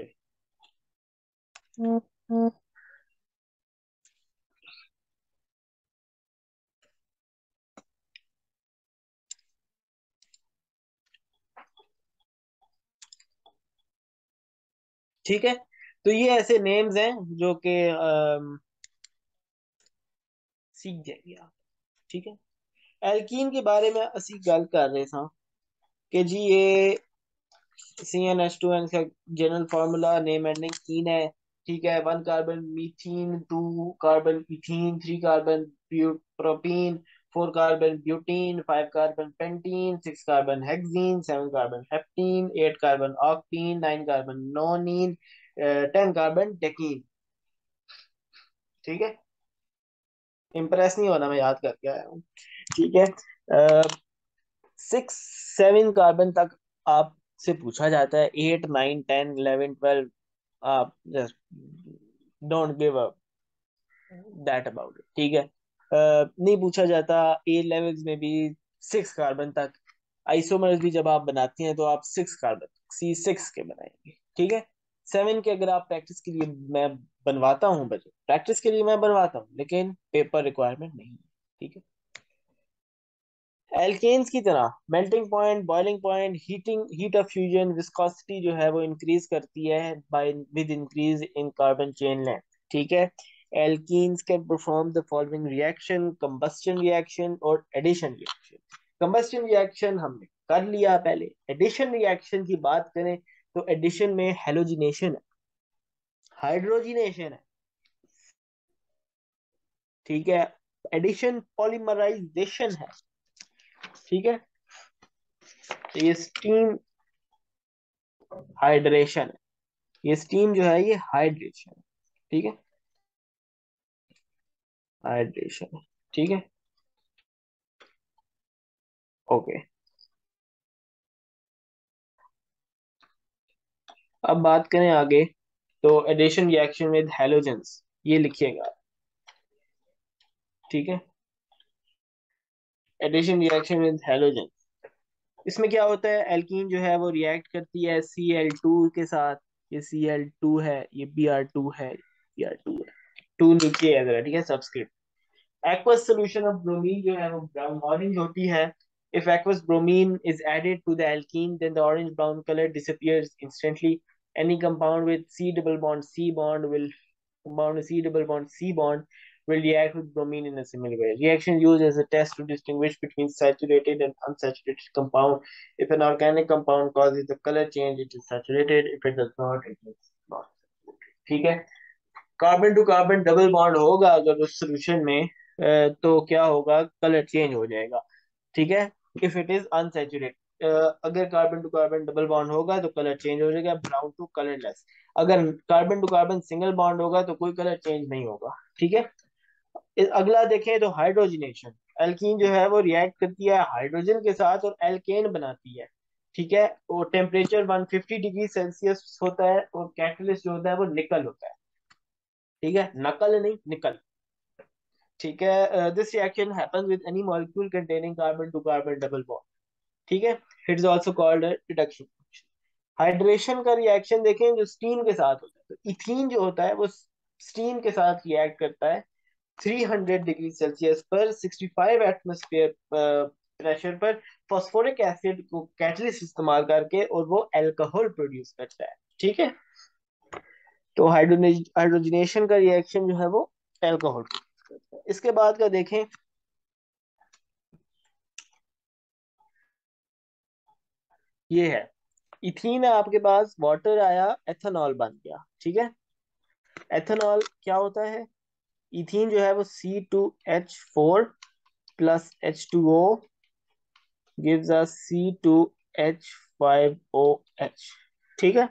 ठीक है, तो ये ऐसे नेम्स हैं जो कि सीख जाएंगे आप। ठीक है, एल्कीन के बारे में असी गल कर रहे थे कि जी ये CnH2n का जनरल फार्मूला नेम एंडिंग कीन है। ठीक है, 1 carbon methene, 2 carbon ethene, 3 carbon propene, 4 carbon butene, 5 carbon pentene, 6 carbon hexene, 7 carbon heptene, 8 carbon octene, 9 carbon nonene, 10 carbon decene. ठीक है, इम्प्रेस नहीं होना, मैं याद करके आया हूँ। ठीक है, 6 7 कार्बन तक आपसे पूछा जाता है, 8 9 10 11 12 आप just don't give up that about it. ठीक है, नहीं पूछा जाता। ए लेवल्स में भी 6 कार्बन तक। आइसोमर्स भी जब आप बनाती हैं तो आप 6 कार्बन C6 के बनाएंगे। ठीक है, 7 के अगर आप प्रैक्टिस के लिए मैं बनवाता हूँ, बच्चे प्रैक्टिस के लिए मैं बनवाता हूँ, लेकिन पेपर रिक्वायरमेंट नहीं है। ठीक है, एल्केन्स की तरह melting point, boiling point, heat of fusion, viscosity जो है वो इंक्रीज करती है by with increase in carbon chain length. ठीक है, alkenes can perform the following reaction: combustion reaction और एडिशन रिएक्शन। कंबस्टन रिएक्शन हमने कर लिया पहले। एडिशन रिएक्शन की बात करें तो एडिशन में हेलोजिनेशन है, हाइड्रोजिनेशन है। ठीक है, एडिशन पॉलीमराइजेशन है। ठीक है, तो ये स्टीम हाइड्रेशन है। ये स्टीम जो है ये हाइड्रेशन है। ठीक है, हाइड्रेशन है। ठीक है, ओके। अब बात करें आगे, तो एडिशन रिएक्शन विद हैलोजेंस ये लिखिएगा। ठीक है, एडिशन रिएक्शन विद हैलोजन, इसमें क्या होता है, एल्कीन जो है वो रिएक्ट करती है Cl2 के साथ। ये Cl2 है, ये Br2 है, Br2 है, टू नीचे है जरा। ठीक है, subscript. aqueous solution of bromine जो है वो ब्राउन ऑरेंज होती है। If aqueous bromine is added to the alkene, then the orange brown color disappears instantly. Any compound with C double bond C bond will compound with C double bond C bond will react with bromine in a similar way. Reaction used as a test to distinguish between saturated and unsaturated compound. If an organic compound causes the color change, it is saturated. If it does not, it is not saturated. ठीक है, carbon to carbon double bond होगा अगर उस solution में, तो क्या होगा, colour change हो जाएगा। ठीक है, इफ इट इज अनसेचुरेट, अगर carbon to carbon double bond होगा तो कलर चेंज हो जाएगा, ब्राउन टू कलरलेस। अगर carbon to carbon single bond होगा तो कोई कलर चेंज नहीं होगा। ठीक है, अगला देखें तो हाइड्रोजनेशन। एल्कीन जो है वो रिएक्ट करती है हाइड्रोजन के साथ और एल्केन बनाती है। ठीक है, वो टेम्परेचर 150 डिग्री सेल्सियस होता है और कैटलिस्ट जो होता है वो निकल होता है। ठीक है, नकल नहीं, निकल। ठीक है, this reaction happens with any molecule containing carbon to carbon double bond. ठीक है, it is also called reduction. Hydration का रिएक्शन देखें जो स्टीम के साथ होता है, तो इथीन जो होता है वो स्टीम के साथ रिएक्ट करता है 300 डिग्री सेल्सियस पर, 65 एटमोस्फेयर प्रेशर पर, फॉस्फोरिक एसिड को कैटलिस्ट इस्तेमाल करके, और वो अल्कोहल प्रोड्यूस करता है। ठीक है, तो हाइड्रोजनेशन का रिएक्शन जो है वो अल्कोहल। इसके बाद का देखें, ये है इथीन है आपके पास, वाटर आया, एथेनॉल बन गया। ठीक है, एथेनॉल क्या होता है, इथीन जो है वो C2H4 plus H2O gives us C2H5OH। ठीक है,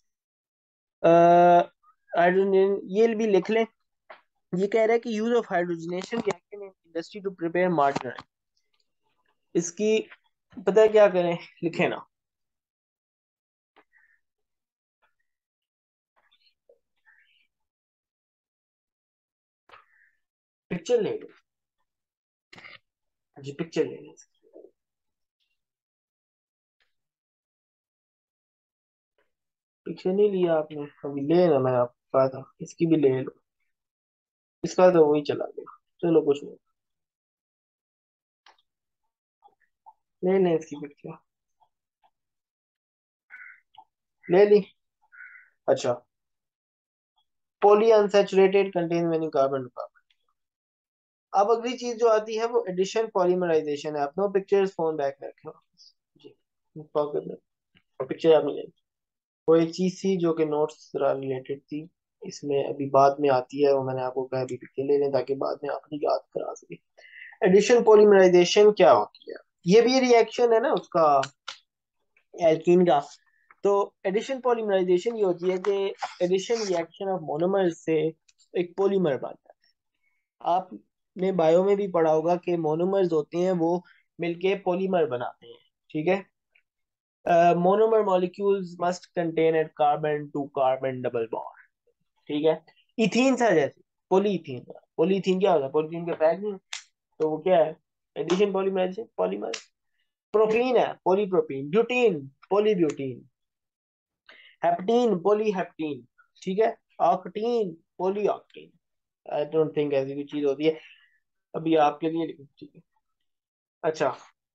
हाइड्रोजन ये भी लिख लें। ये कह रहा है कि use of hydrogenation reaction in industry to prepare margarine. इसकी पता है क्या करें, लिखे ना। पिक्चर ले लो जी, पिक्चर ले लो। पिक्चर नहीं लिया आपने अभी, ले ना, मैंने आपको कहा था इसकी भी ले लो। इसका तो वही चला गया। चलो कुछ नहीं, ले लें इसकी पिक्चर। ले ली। अच्छा, poly unsaturated contain many carbon. अब अगली चीज जो आती है वो एडिशन पॉलीमराइजेशन है। अपनो पिक्चर्स फोन बैक में रखे हो जी, पॉकेट में। पिक्चर आपने ले ली। वो एक चीज थी जो कि नोट्स जरा रिलेटेड थी, इसमें अभी बाद में आती है, वो मैंने आपको कहा अभी पिक्चर ले लें ताकि बाद में अपनी याद करा सके। एडिशन पॉलीमराइजेशन क्या होती है? ये भी रिएक्शन है ना उसका, एल्कीन का। तो एडिशन पॉलीमराइजेशन ये होती है कि एडिशन रिएक्शन ऑफ मोनोमर से एक पॉलीमर बनता है। आपने बायो में भी पढ़ा होगा कि मोनोमर्स होते हैं वो मिलके पॉलीमर बनाते हैं, ठीक है। Monomer molecules must contain at carbon to carbon double bond, ठीक है। इथीन सा जैसे पॉलीथीन। पॉलीथीन क्या होता है? पॉलीथीन का पैक नहीं, तो वो क्या है? Addition polymerization polymer. प्रोपीन है polypropene. Butene polybutene. Heptene polyheptene, ठीक है। Octene polyoctene. I don't think ऐसी कोई चीज होती है। अभी आपके लिए लिखूं, ठीक है। अच्छा,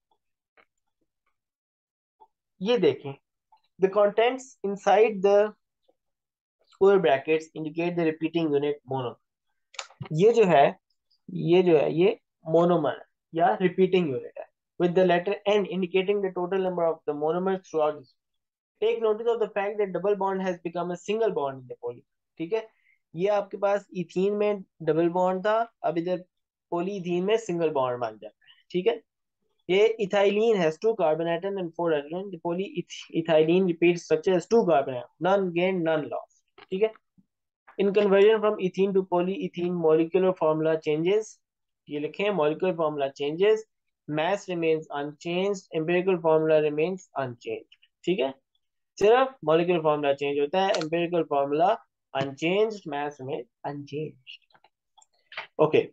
ये देखें, the contents inside the square brackets indicate the repeating unit mono. ये जो है, ये मोनोमर है या रिपीटिंग यूनिट है, with the letter n indicating the total number of the monomers throughout this. Take notice of the fact that double bond has become a single bond in the poly, ठीक है। ये आपके पास ethene में double bond था, अब इधर polythene में सिंगल बॉन्ड बन जाता है, ठीक है। ये ethylene has two carbon atoms and four hydrogen. The polyethylene repeat structure has two carbon atoms, none gained none lost, ठीक है। In conversion from ethene to polyethylene, molecular formula changes. ये लिखें, molecular formula changes. Mass remains unchanged. Empirical formula remains unchanged. ठीक है, सिर्फ molecular formula change होता है, empirical formula unchanged, mass remains unchanged. Okay,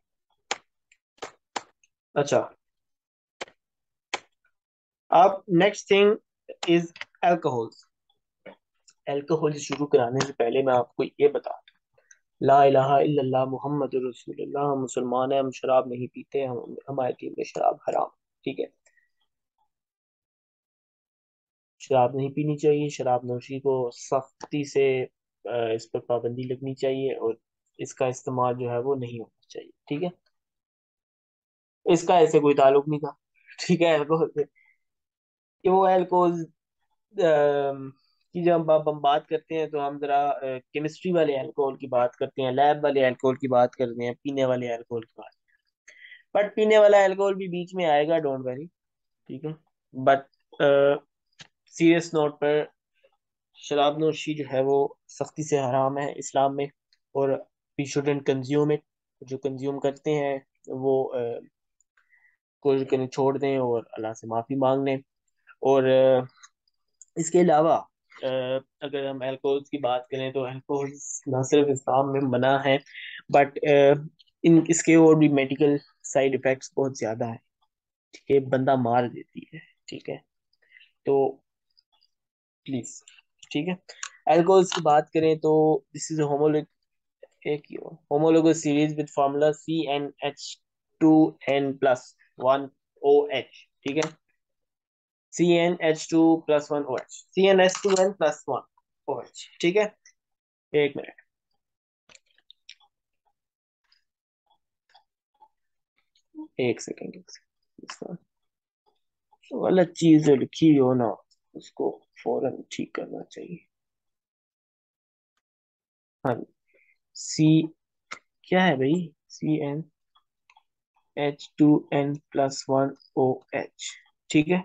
अच्छा, अब next thing is alcohols. Alcohol से शुरू कराने से पहले मैं आपको ये बता, ला इलाहा इल्लल्लाह मुहम्मद रसूलुल्लाह, हम मुसलमान हैं, हम शराब नहीं पीते, हम हमारे दीन में शराब हराम, ठीक है। शराब नहीं पीनी चाहिए, शराब नोशी को सख्ती से इस पर पाबंदी लगनी चाहिए, और इसका इस्तेमाल जो है वो नहीं होना चाहिए, ठीक है। इसका ऐसे कोई ताल्लुक नहीं था, ठीक है, अल्कोहल से। कि वो अल्कोहल की जब हम बात करते हैं तो हम जरा केमिस्ट्री वाले अल्कोहल की बात करते हैं, लैब वाले अल्कोहल की बात करते हैं, पीने वाले अल्कोहल की बात। बट पीने वाला अल्कोहल भी बीच में आएगा, डोंट वरी, ठीक है। बट सीरियस नोट पर, शराब नोशी जो है वो सख्ती से हराम है इस्लाम में, और वी शुडंट कंज्यूम इट। जो कंज्यूम करते हैं वो कोशिश करें छोड़ दें और अल्लाह से माफ़ी मांग लें। और इसके अलावा अगर हम अल्कोहल की बात करें तो अल्कोहल ना सिर्फ इस्लाम में मना है, बट इन इसके और भी मेडिकल साइड इफेक्ट्स बहुत ज़्यादा है, ठीक है, बंदा मार देती है, ठीक है। तो प्लीज, ठीक है। एल्कोहल्स की बात करें तो दिस इज एक homologous series with formula CnH2n+1OH, ठीक है। CnH2+1OH, CnH2n+1OH, ठीक है। एक मिनट, एक सेकेंड, एक सेकेंड। गलत चीज जो लिखी हो ना, उसको फौरन ठीक करना चाहिए। हाँ, सी क्या है भाई? CnH2n+1OH, ठीक है।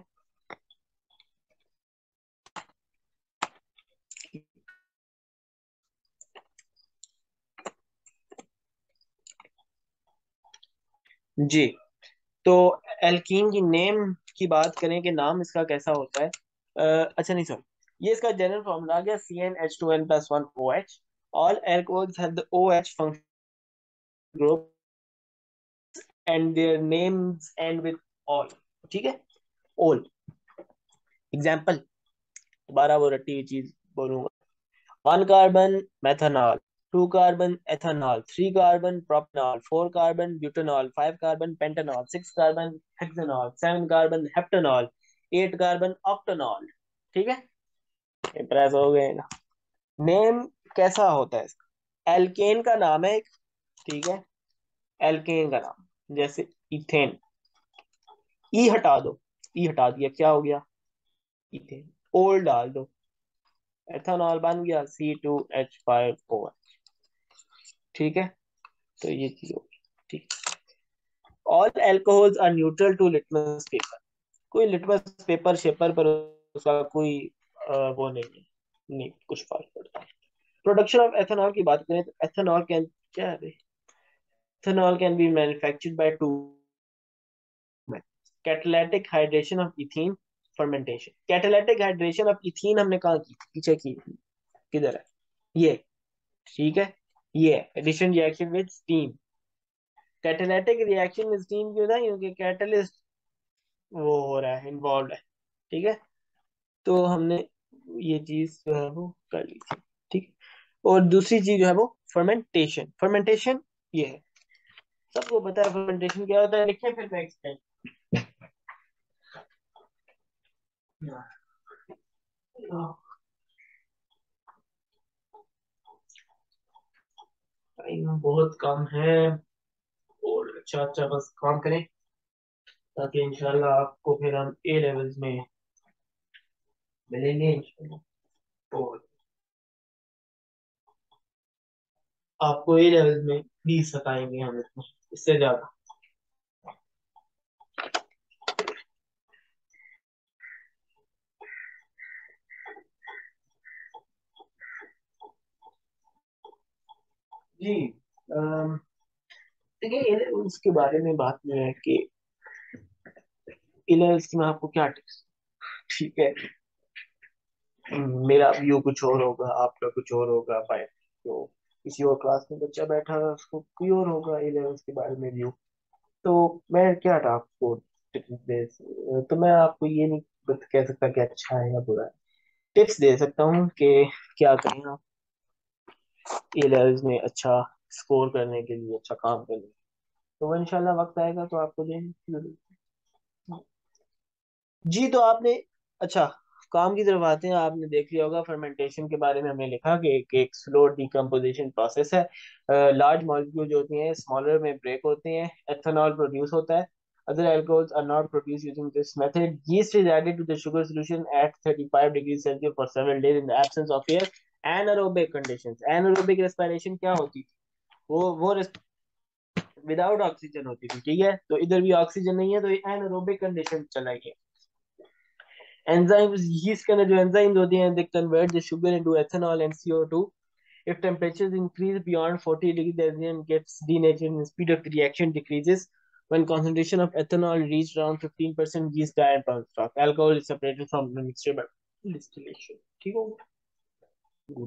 जी, तो एल्कीन की नेम की बात करें कि नाम इसका कैसा होता है, अच्छा नहीं सॉरी, ये इसका जनरल फॉर्मूला आ गया CnH2n+1OH। All alcohols have the OH function group and their names end with ol. ठीक है, ऑल। एग्जांपल, दोबारा वो रट्टी हुई चीज बोलूंगा। 1 carbon methanol, 2 carbon ethanol, 3 carbon propanol, 4 carbon butanol, 5 carbon pentanol, 6 carbon hexanol, 7 carbon heptanol, 8 carbon octanol. ठीक है, Impress हो गए ना। नेम कैसा होता है इसका, एल्केन का नाम है एक। ठीक है, एल्केन का नाम, जैसे इथेन, ई हटा दो, ई हटा दिया, क्या हो गया, इथेन। ओल डाल दो, एथेनॉल बन गया C2H5O। ठीक है, तो ये चीज होगी। ठीक, all alcohols are neutral to litmus paper. कोई लिटमस पेपर शेपर पर उसका कोई वो नहीं है, नहीं कुछ फर्क पड़ता है। प्रोडक्शन ऑफ एथेनॉल की बात करें तो एथेनॉल कैन, क्या है, ethanol can be manufactured by two, catalytic hydration of ethene, fermentation. Catalytic hydration of ethene हमने कहा की पीछे की, किधर है ये, ठीक है, ये addition reaction with steam. Catalytic reaction with steam क्यों था, क्योंकि कैटलिस्ट वो हो रहा है, इन्वॉल्व है। ठीक है, तो हमने ये चीज जो है वो कर ली थी। ठीक है, और दूसरी चीज जो है वो फर्मेंटेशन। फर्मेंटेशन ये है, सबको पता है फर्मेंटेशन क्या होता है, लिखे फिर मैं एक्सप्लेन। टाइम बहुत कम है, और अच्छा अच्छा बस काम करें, ताकि इंशाल्लाह आपको फिर हम ए लेवल्स में मिलेंगे इंशाल्लाह, और आपको ए लेवल्स में भी सताएंगे हम इसमें, इससे ज्यादा। जी, अम, देखिए ए लेवल्स के बारे में बात में है कि ए लेवल्स की मैं आपको क्या टिप्स, ठीक है, मेरा व्यू कुछ और होगा, आपका कुछ और होगा भाई, तो किसी और क्लास में बच्चा बैठा है उसको कोई और होगा ए लेवल्स के बारे में व्यू। तो मैं क्या था आपको टिप्स दे, तो मैं आपको ये नहीं कह सकता कि अच्छा है या बुरा है, टिप्स दे सकता हूँ कि क्या करें आप ए लेवल्स में अच्छा स्कोर करने के लिए, अच्छा काम करने के लिए। तो वो इंशाल्लाह वक्त आएगा तो आपको देंगे। जी, तो आपने, अच्छा, काम की तरफ आते हैं। आपने देख लिया होगा फर्मेंटेशन के बारे में हमने लिखा कि एक स्लो डिकम्पोजिशन प्रोसेस है। लार्ज मॉलिक्यूल जो होती हैं स्मॉलर में ब्रेक होते हैं, एथेनॉल प्रोड्यूस होता है। Other alcohols are not produce using this method. Yeast is added to the sugar solution at 35 degree Celsius for several days in the absence of air. Anaerobic conditions, anaerobic respiration क्या होती थी, वो without oxygen होती थी। ठीक है, तो इधर भी ऑक्सीजन नहीं है, तो ये एनारोबिक कंडीशन चला गया। एंजाइम्स, यीस्ट के अंदर जो एंजाइम्स होती हैं, they convert the sugar into ethanol and CO2। If temperatures increase beyond 40 degrees, the enzyme gets denatured and the speed of the reaction decreases. When concentration of ethanol reached around 15%, yeast die and burn stock. Alcohol is separated from the mixture by distillation. ठीक हो गया, good.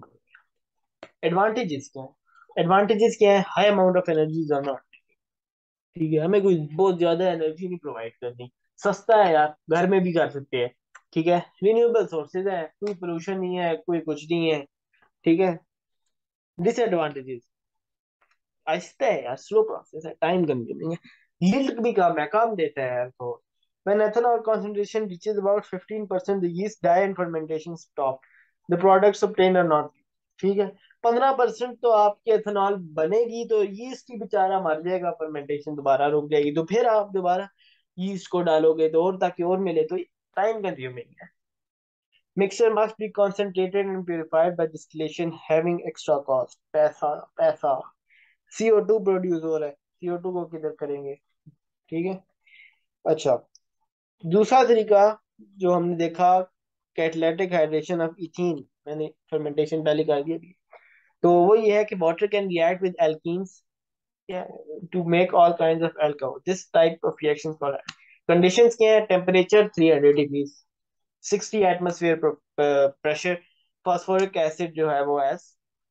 Advantages क्या है, advantages क्या है, high amount of energy are not, ठीक है, हमें कोई बहुत ज्यादा एनर्जी नहीं प्रोवाइड करनी, सस्ता है यार, घर में भी कर सकते हैं। ठीक है, रिन्यूएबल सोर्सेज है, कोई पोल्यूशन नहीं है, कोई कुछ नहीं है। ठीक है, डिसएडवांटेजेस, आहिस्ता है यार, स्लो प्रोसेस है, टाइम कंज्यूमिंग है, यील्ड भी कम है, कम देता है यार। तो when ethanol concentration reaches about 15%, the yeast die and fermentation stop. The products obtained are not, ठीक है, 15% तो आपकी एथेनॉल बनेगी, तो यीस्ट ही बेचारा मर जाएगा, फर्मेंटेशन दोबारा रुक जाएगी, तो फिर आप दोबारा यीस्ट को डालोगे तो और, ताकि और मिले, तो टाइम कंज्यूमिंग है। Mixture must be concentrated and purified by distillation, having extra cost, पैसा पैसा। CO2 प्रोड्यूस हो रहा है, CO2 को किधर करेंगे। ठीक है, अच्छा, दूसरा तरीका जो हमने देखा, कैटालिटिक हाइड्रेशन ऑफ इथीन, मैंने फर्मेंटेशन पहले कर दिया थी। तो वो ये है कि water can react with alkenes to make all kinds of alcohol, this type of reaction called conditions क्या है? Temperature 300 degrees, 60 atmosphere pressure, phosphoric acid जो है वो एज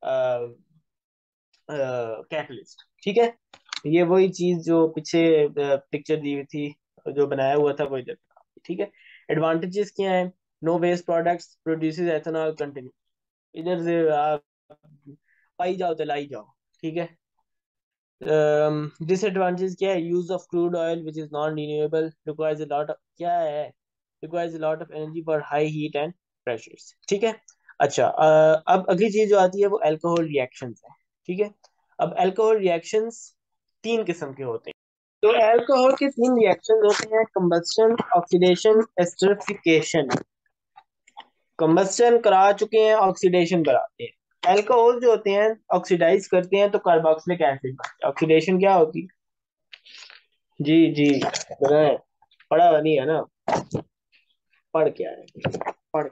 कैटलिस्ट। ठीक है, ये वही चीज जो पीछे पिक्चर दी हुई थी, जो बनाया हुआ था वही इधर। ठीक है, एडवांटेजेस क्या है? No waste products, produces ethanol continue, इधर से आप पाई जाओ तो लाई जाओ। ठीक है। डिसएडवांटेज क्या है? Use of crude oil which is non renewable, requires a lot of, क्या है, requires a lot of energy for high heat and pressures. ठीक है। अच्छा, अब अगली चीज जो आती है वो अल्कोहल रिएक्शंस है। ठीक है, अब अल्कोहल रिएक्शंस तीन किस्म के होते हैं। तो अल्कोहल के तीन रिएक्शंस होते हैं: कंबस्शन, ऑक्सीडेशन, एस्टरिफिकेशन। कंबस्शन करा चुके हैं, ऑक्सीडेशन कराते हैं। अल्कोहल जो होते हैं ऑक्सीडाइज करते हैं तो कार्बोक्सिलिक एसिड बनता है। ऑक्सीडेशन क्या होती है? जी जी, बनाए, पढ़ा हुआ नहीं है ना? पढ़ क्या है, पढ़,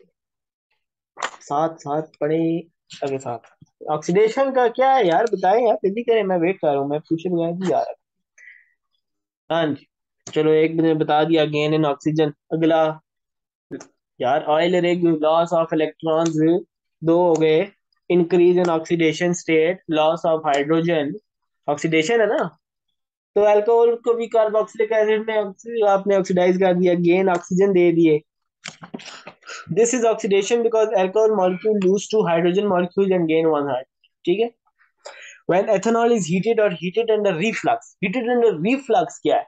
साथ साथ पढ़े, आगे साथ। ऑक्सीडेशन का क्या है यार, बताएं यार, जल्दी करें, मैं वेट कर रहा हूँ, मैं पूछे बगैर भी आ रहा है। हाँ जी, चलो एक मैंने बता दिया, गेन इन ऑक्सीजन। अगला यार, oil rig, loss of electrons, दो हो गए। Increase in oxidation state, loss of hydrogen, oxidation है ना? तो अल्कोहल को भी कार्बोक्सिलिक एसिड में आपने ऑक्सीडाइज कर दिया, गेन ऑक्सीजन दे दिए। This is oxidation because alcohol molecule lose two hydrogen molecule and gain one hydrogen. ठीक है। व्हेन एथेनॉल इज हीटेड और heated under reflux, heated under reflux क्या है?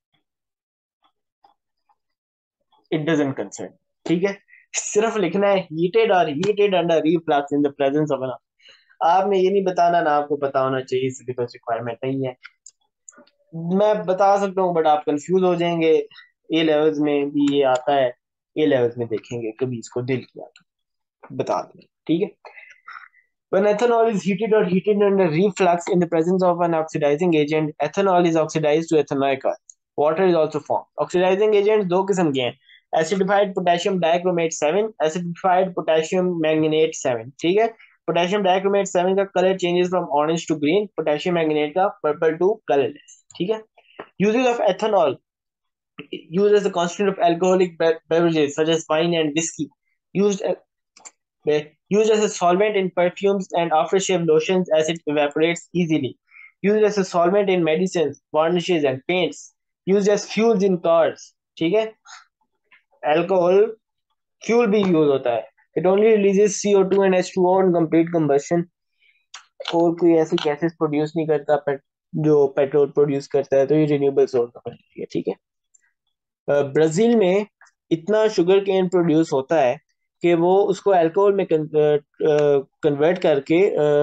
It doesn't concern. ठीक है, सिर्फ लिखना है हीटेड और heated under reflux in the presence of an. आपने ये नहीं बताना ना, आपको पता होना चाहिए, इसलिए कुछ रिक्वायरमेंट नहीं है। मैं बता सकता हूँ बट आप कंफ्यूज हो जाएंगे। ए लेवल्स में भी ये आता है, ए लेवल्स में देखेंगे कभी इसको दिल किया तो बता दें। ठीक है। When ethanol is heated or heated under reflux in the presence of an oxidizing agent, ethanol is oxidized to ethanoic acid. Water is also formed. Oxidizing agents दो किस्म के हैं: acidified potassium dichromate 7, acidified potassium manganate 7। ठीक है, potassium dichromate 7 का colour changes from orange to green, potassium manganate का purple to colourless. ठीक है। Uses of ethanol, used as a constituent of alcoholic beverages such as wine and whiskey, used used as a solvent in perfumes and aftershave lotions as it evaporates easily, used as a solvent in medicines, varnishes and paints, used as fuels in cars। ठीक है, alcohol fuel भी use होता है। It only releases CO2 and H2O on complete combustion, और कोई ऐसी gases produce नहीं करता जो पेट्रोल प्रोड्यूस करता है, तो ये रिन्यूएबल सोर्स ऑफ एनर्जी है। ठीक है। ब्राजील में इतना शुगर केन प्रोड्यूस होता है कि वो उसको अल्कोहल में कन्वर्ट करके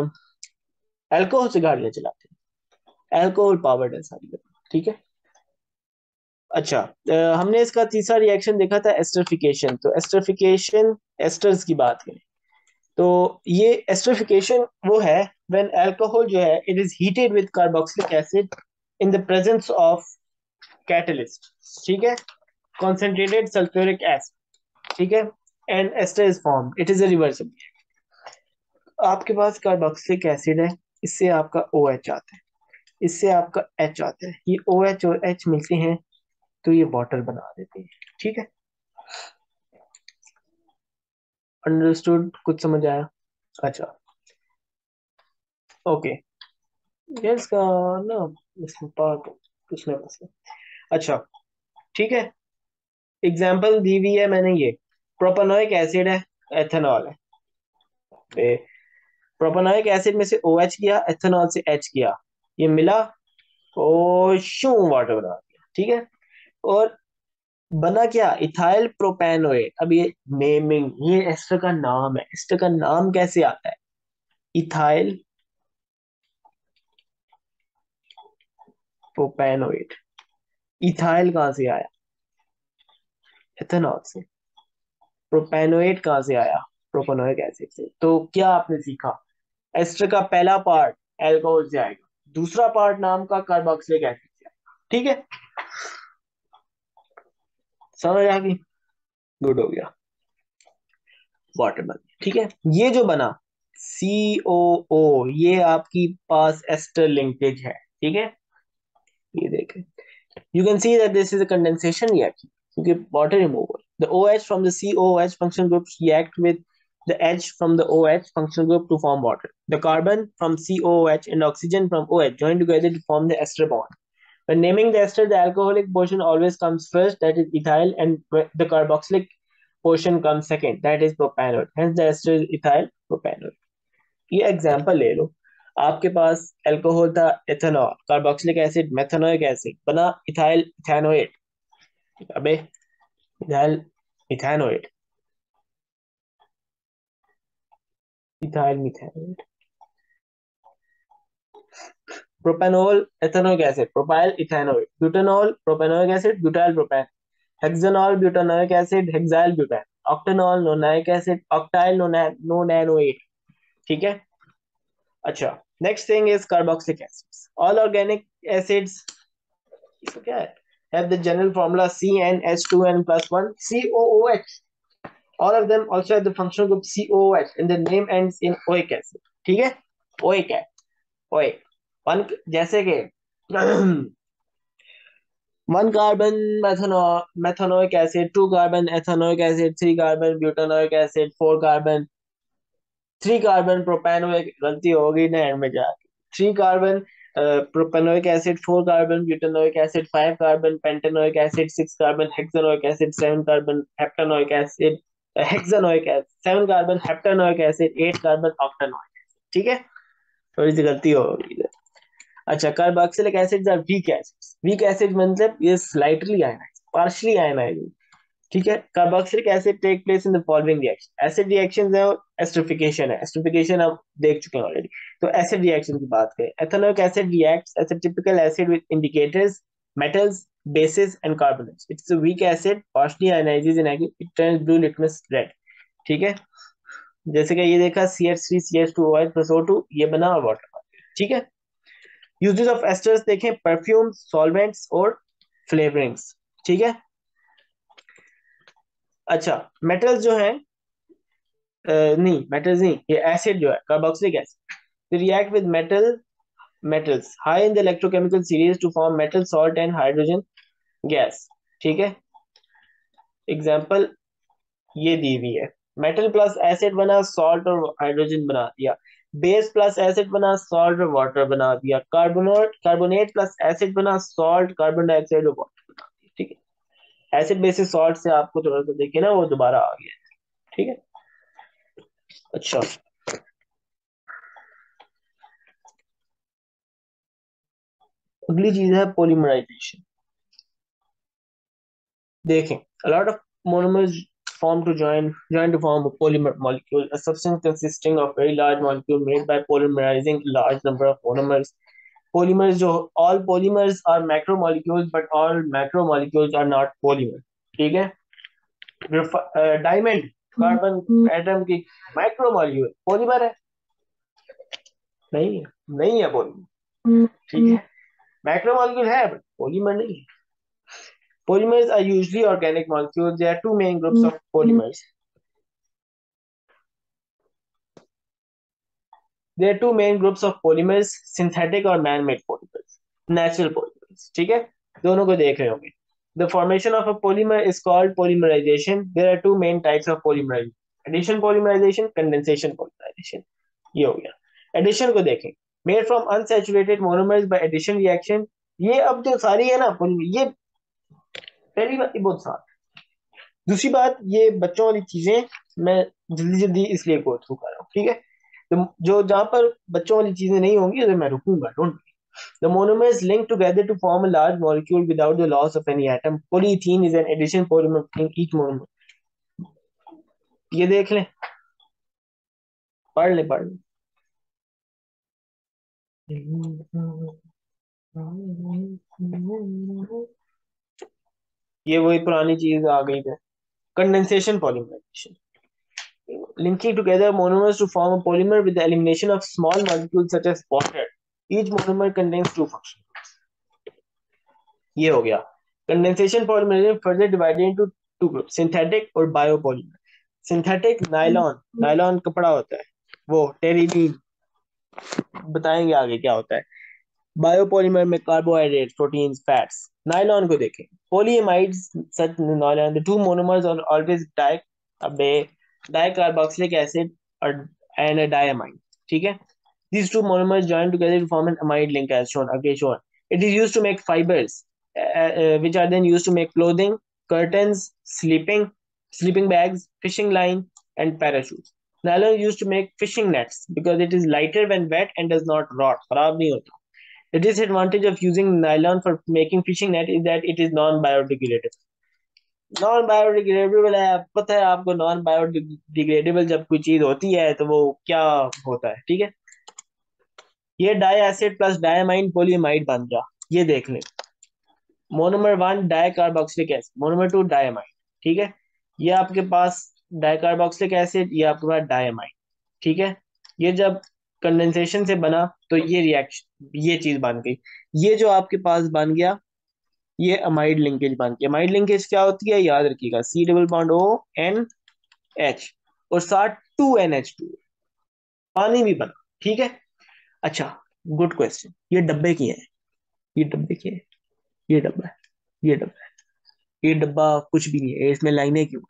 अल्कोहल से गाड़ियां चलाते हैं। अल्कोहल पावर्ड है सारी। ठीक है। अच्छा, हमने इसका तीसरा रिएक्शन देखा था एस्टरिफिकेशन। तो एस्टरिफिकेशन, एस्टर्स की बात करें तो ये एस्टरिफिकेशन वो है व्हेन अल्कोहल जो है it is heated with carboxylic acid in the presence of catalyst. ठीक है, concentrated sulfuric acid। ठीक है, and ester is form, it is a reversible. आपके पास कार्बोक्सिलिक एसिड है, इससे आपका OH आता है, इससे आपका H आता है, ये OH और H मिलते हैं तो ये वाटर बना देते हैं। ठीक है, अंडरस्टूड, कुछ समझ आया? अच्छा, ओके, ये इसका ना, इसमें पार्ट कुछ ना बस। अच्छा, ठीक है, एग्जाम्पल दी हुई है मैंने, ये प्रोपेनोइक एसिड है, एथेनॉल है। प्रोपेनोइक एसिड में से OH किया, एथेनॉल से H किया, ये मिला और शू वाटर बना दिया। ठीक है, और बना क्या? Ethyl propanoate. अब ये नेमिंग, ये एस्टर का नाम है, एस्टर का नाम कैसे आता है? Ethyl propanoate. इथाइल कहाँ से आया? एथेनॉल से। प्रोपेनोएट कहाँ से आया? प्रोपेनोइक एसिड से। तो क्या आपने सीखा? एस्टर का पहला पार्ट एल्कोहल से आएगा, दूसरा पार्ट नाम का कार्बोक्सिलिक एसिड से आएगा। ठीक है, समझ आ गई? गुड हो गया, वाटर बन गया। ठीक है, ये जो बना COO, ये आपकी पास एस्टर लिंकेज है। ठीक है, ये देखें, You can see that this is a condensation reaction. Okay, water removal. The OH from the COOH functional groups react with the H from the OH functional group to form water. The carbon from COOH and oxygen from OH join together to form the ester bond. When naming the ester, the alcoholic portion always comes first, that is ethyl, and the carboxylic portion comes second, that is propanol. Hence the ester is ethyl propanol. ये example ले लो, आपके पास alcohol था ethanol, carboxylic acid methanoic acid, बना ethyl ethanoate. अबे ethyl ethanoate, ethyl methanoate. Propanol ethanoic acid propyl ethanoate, butanol propanoic acid butyl propane, hexanol butanoic acid hexyl butane, octanol nonanoic acid octyl nonanoate. ठीक है। अच्छा, next thing is carboxylic acids. All organic acids क्या है, have the general formula CnH2n plus 1 COOH. All of them also have the functional group COOH and the name ends in oic acid. ठीक है, oic है, oic one, जैसे कि one carbon methanoic acid, two carbon ethanoic acid, three carbon butanoic acid, four carbon, three carbon propanoic, गलती होगी ना end में जाके, three carbon propanoic acid, four carbon butanoic acid, five carbon pentanoic acid, six carbon hexanoic acid, seven carbon heptanoic acid, hexanoic acid, seven carbon heptanoic acid, eight carbon octanoic acid. ठीक है, थोड़ी सी गलती होगी इधर। अच्छा, carboxylic acids are weak acids. Week acid मतलब ये स्लाइटली आयनाइज, पार्शियली आयनाइज। ठीक है, carboxylic acid take place in the following reaction. Acid reactions है और एस्टरिफिकेशन है। एस्टरिफिकेशन आप देख चुके हैं ऑलरेडी। तो एसिड रिएक्शन की बात करें, ethanoic acid reacts as a typical acid with indicators, metals, bases and carbonates. It's a weak acid, partially ionizes in acid, it turns blue litmus red. ठीक है, जैसे कि ये देखा CH3 CH2OH plus O2, ये बना वाटर। ठीक है, यूजेस ऑफ एस्टर्स देखें, परफ्यूम, सॉल्वेंट्स और फ्लेवरिंग्स। ठीक है। अच्छा, मेटल्स जो हैं, नहीं मेटल्स नहीं, ये एसिड जो है carboxylic acid react with metals high in the electrochemical series to form metal salt and hydrogen gas. ठीक है, एग्जांपल ये दी हुई है, मेटल प्लस एसिड बना सॉल्ट और हाइड्रोजन बना दिया, बेस प्लस एसिड बना सॉल्ट और वाटर बना दिया, कार्बोनेट प्लस एसिड बना सॉल्ट कार्बन डाइऑक्साइड और वाटर बना दिया। ठीक है, एसिड बेसिस सॉल्ट से आपको थोड़ा सा देखे ना वो दोबारा आ गया। ठीक है। अच्छा, अगली चीज है पोलीमराइजेशन। देखें, a lot of monomers form to join to form a polymer molecule, a substance consisting of very large molecule made by polymerizing large number of monomers. Polymers जो all polymers are macromolecules but all macromolecules are not polymer. ठीक है, diamond carbon atom की माइक्रोमोल्यूल polymer है? नहीं है, नहीं है polymer. ठीक है, मैक्रोमोल्यूल है बट पॉलीमर नहीं है। Polymers are usually organic molecules. There are two main groups of polymers. There are two main groups of polymers, synthetic और man-made polymers, natural polymers. ठीक है, दोनों को देख रहे होंगे। The formation of a polymer is called polymerization. There are two main types of polymerization: addition polymerization, condensation polymerization. ये हो गया। Addition को देखें, made from unsaturated monomers by addition reaction. ये अब जो सारी है ना ये पहली बात बहुत सारी। दूसरी बात, ये बच्चों वाली चीजें मैं जल्दी जल्दी इसलिए गो थ्रू कर रहा हूँ। ठीक है, तो जो जहां पर बच्चों वाली चीजें नहीं होंगी उधर मैं रुकूंगा, don't. The monomers link together to form a large molecule without the loss of any atom. Polyethene is an addition polymer in each monomer. ये देख लें, पढ़ ले। ये वही पुरानी चीज आ गई है, condensation polymerisation, linking together monomers to form a polymer with the elimination of small molecules such as water. Each monomer contains two functions. ये हो गया condensation polymerization, further divided into two group, synthetic और biopolymer. Synthetic nylon कपड़ा होता है, वो terylene, बताएंगे आगे क्या होता है। बायोपॉलीमर में कार्बोहाइड्रेट, प्रोटीन्स, फैट्स। नायलॉन को देखें, polyamides such nylon, the two monomers are always dicarboxylic acid और एंड अ डायमाइन, ठीक है। These two monomers join together to form an amide link as shown. Okay, shown. It is used to make fibers, which are then used to make clothing, curtains, sleeping bags, fishing line, and parachutes. Nylon is used to make fishing nets because it is lighter when wet and does not rot. खराब नहीं होता. The disadvantage of using nylon for making fishing net is that it is non-biodegradable. Non biodegradable है, पता है आपको non biodegradable जब कोई चीज होती है तो वो क्या होता है, ठीक है। ये di acid plus diamine polyamide बन गया, ये देख लें। Monomer 1 dicarboxylic acid, monomer 2 diamine, ठीक है। ये आपके पास डाइकार्बोक्सिलिक एसिड, ये आपके पास डायमाइन, ठीक है। ये जब कंडेंसेशन से बना तो ये रिएक्शन, ये चीज बन गई। ये जो आपके पास बन गया, ये अमाइड लिंकेज बन गया। अमाइड लिंकेज क्या होती है, याद रखिएगा, C double bond O N H और साथ 2 NH2, पानी भी बना, ठीक है। अच्छा, गुड क्वेश्चन, ये डब्बे की है, ये डब्बे की है, ये डब्बा है, ये डब्बा है, ये डब्बा कुछ भी नहीं है, इसमें लाइनें क्यों?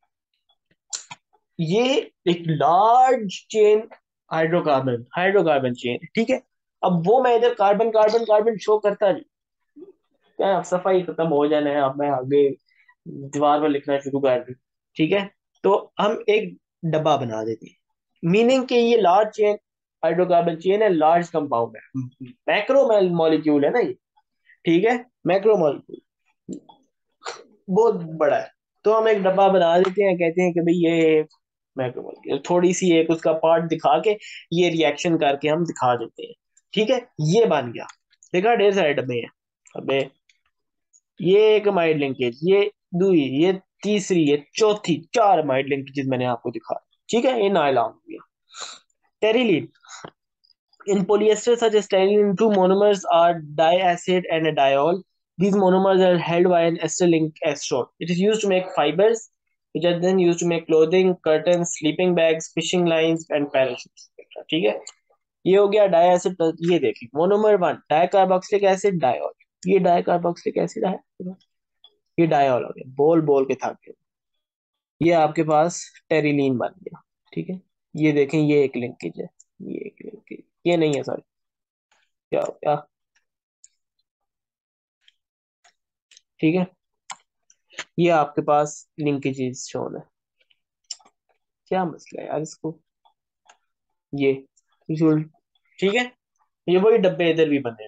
ये एक large chain hydrocarbon, hydrocarbon chain, ठीक है। अब वो मैं इधर कार्बन कार्बन कार्बन शो करता नहीं, क्या अब सफाई खत्म हो जाना है, अब मैं आगे दीवार पर लिखना शुरू कर दूं, ठीक है। तो हम एक डब्बा बना देते हैं, मीनिंग कि ये लार्ज चेन हाइड्रोकार्बन चेन है, लार्ज कंपाउंड है, मैक्रो मॉलिक्यूल है ना ये, ठीक है, मैक्रो मॉलिक्यूल बहुत बड़ा है। तो हम एक डब्बा बना देते हैं, कहते हैं कि भाई ये मैक्रो, थोड़ी सी एक उसका पार्ट दिखा के ये रिएक्शन करके हम दिखा देते हैं, ठीक है। ये बन गया, देखा ढेर सारे डब्बे हैं। अबे ये एक अमाइड लिंकेज, ये दुई, ये तीसरी, ये चौथी, 4 अमाइड लिंकेजेस मैंने आपको दिखा, ठीक है। ये नायलॉन हो गया। Terylene, in polyester, such as styrene, two monomers are diacid and a diol. These monomers are held by an ester link as shown. It is used to make fibers, which are then used to make clothing, curtains, sleeping bags, fishing lines, and parachutes. ठीक है, ये हो गया डाइएसिड plus. ये देखिए monomer 1 dicarboxylic acid diol, ये dicarboxylic acid है, ये डायोल हो गया, बोल बोल के थक गए। ये आपके पास टेरिलीन बन गया, ठीक है। ये देखें, ये एक लिंकेज है, ये एक लिंकेज, ये नहीं है, सॉरी, क्या हो गया, ठीक है। ये आपके पास लिंकेजेस शोन है, क्या मसला है यार इसको, ये visual, ठीक है। ये वही डब्बे इधर भी बने हैं।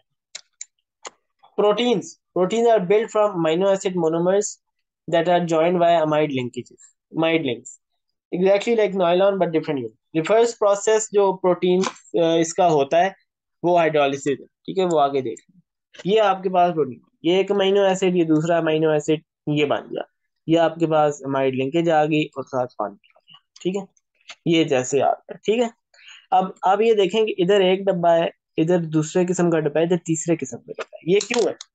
Proteins are build from amino acid monomers that are joined by amide linkages, amide links, exactly like nylon but different unit. The first process जो प्रोटीन इसका होता है वो हाइड्रोलिसिस है, ठीक है, वो आगे देख लें। ये आपके पास प्रोटीन, ये एक अमीनो एसिड, ये दूसरा अमीनो एसिड, ये बन गया। ये आपके पास अमाइड लिंकेज आ गई और साथ पानी आ गया, ठीक है। ये जैसे आता है, ठीक है। अब ये देखें कि इधर एक डब्बा है, इधर दूसरे किस्म का डब्बा है, इधर तीसरे किस्म का डब्बा है। ये क्यों है?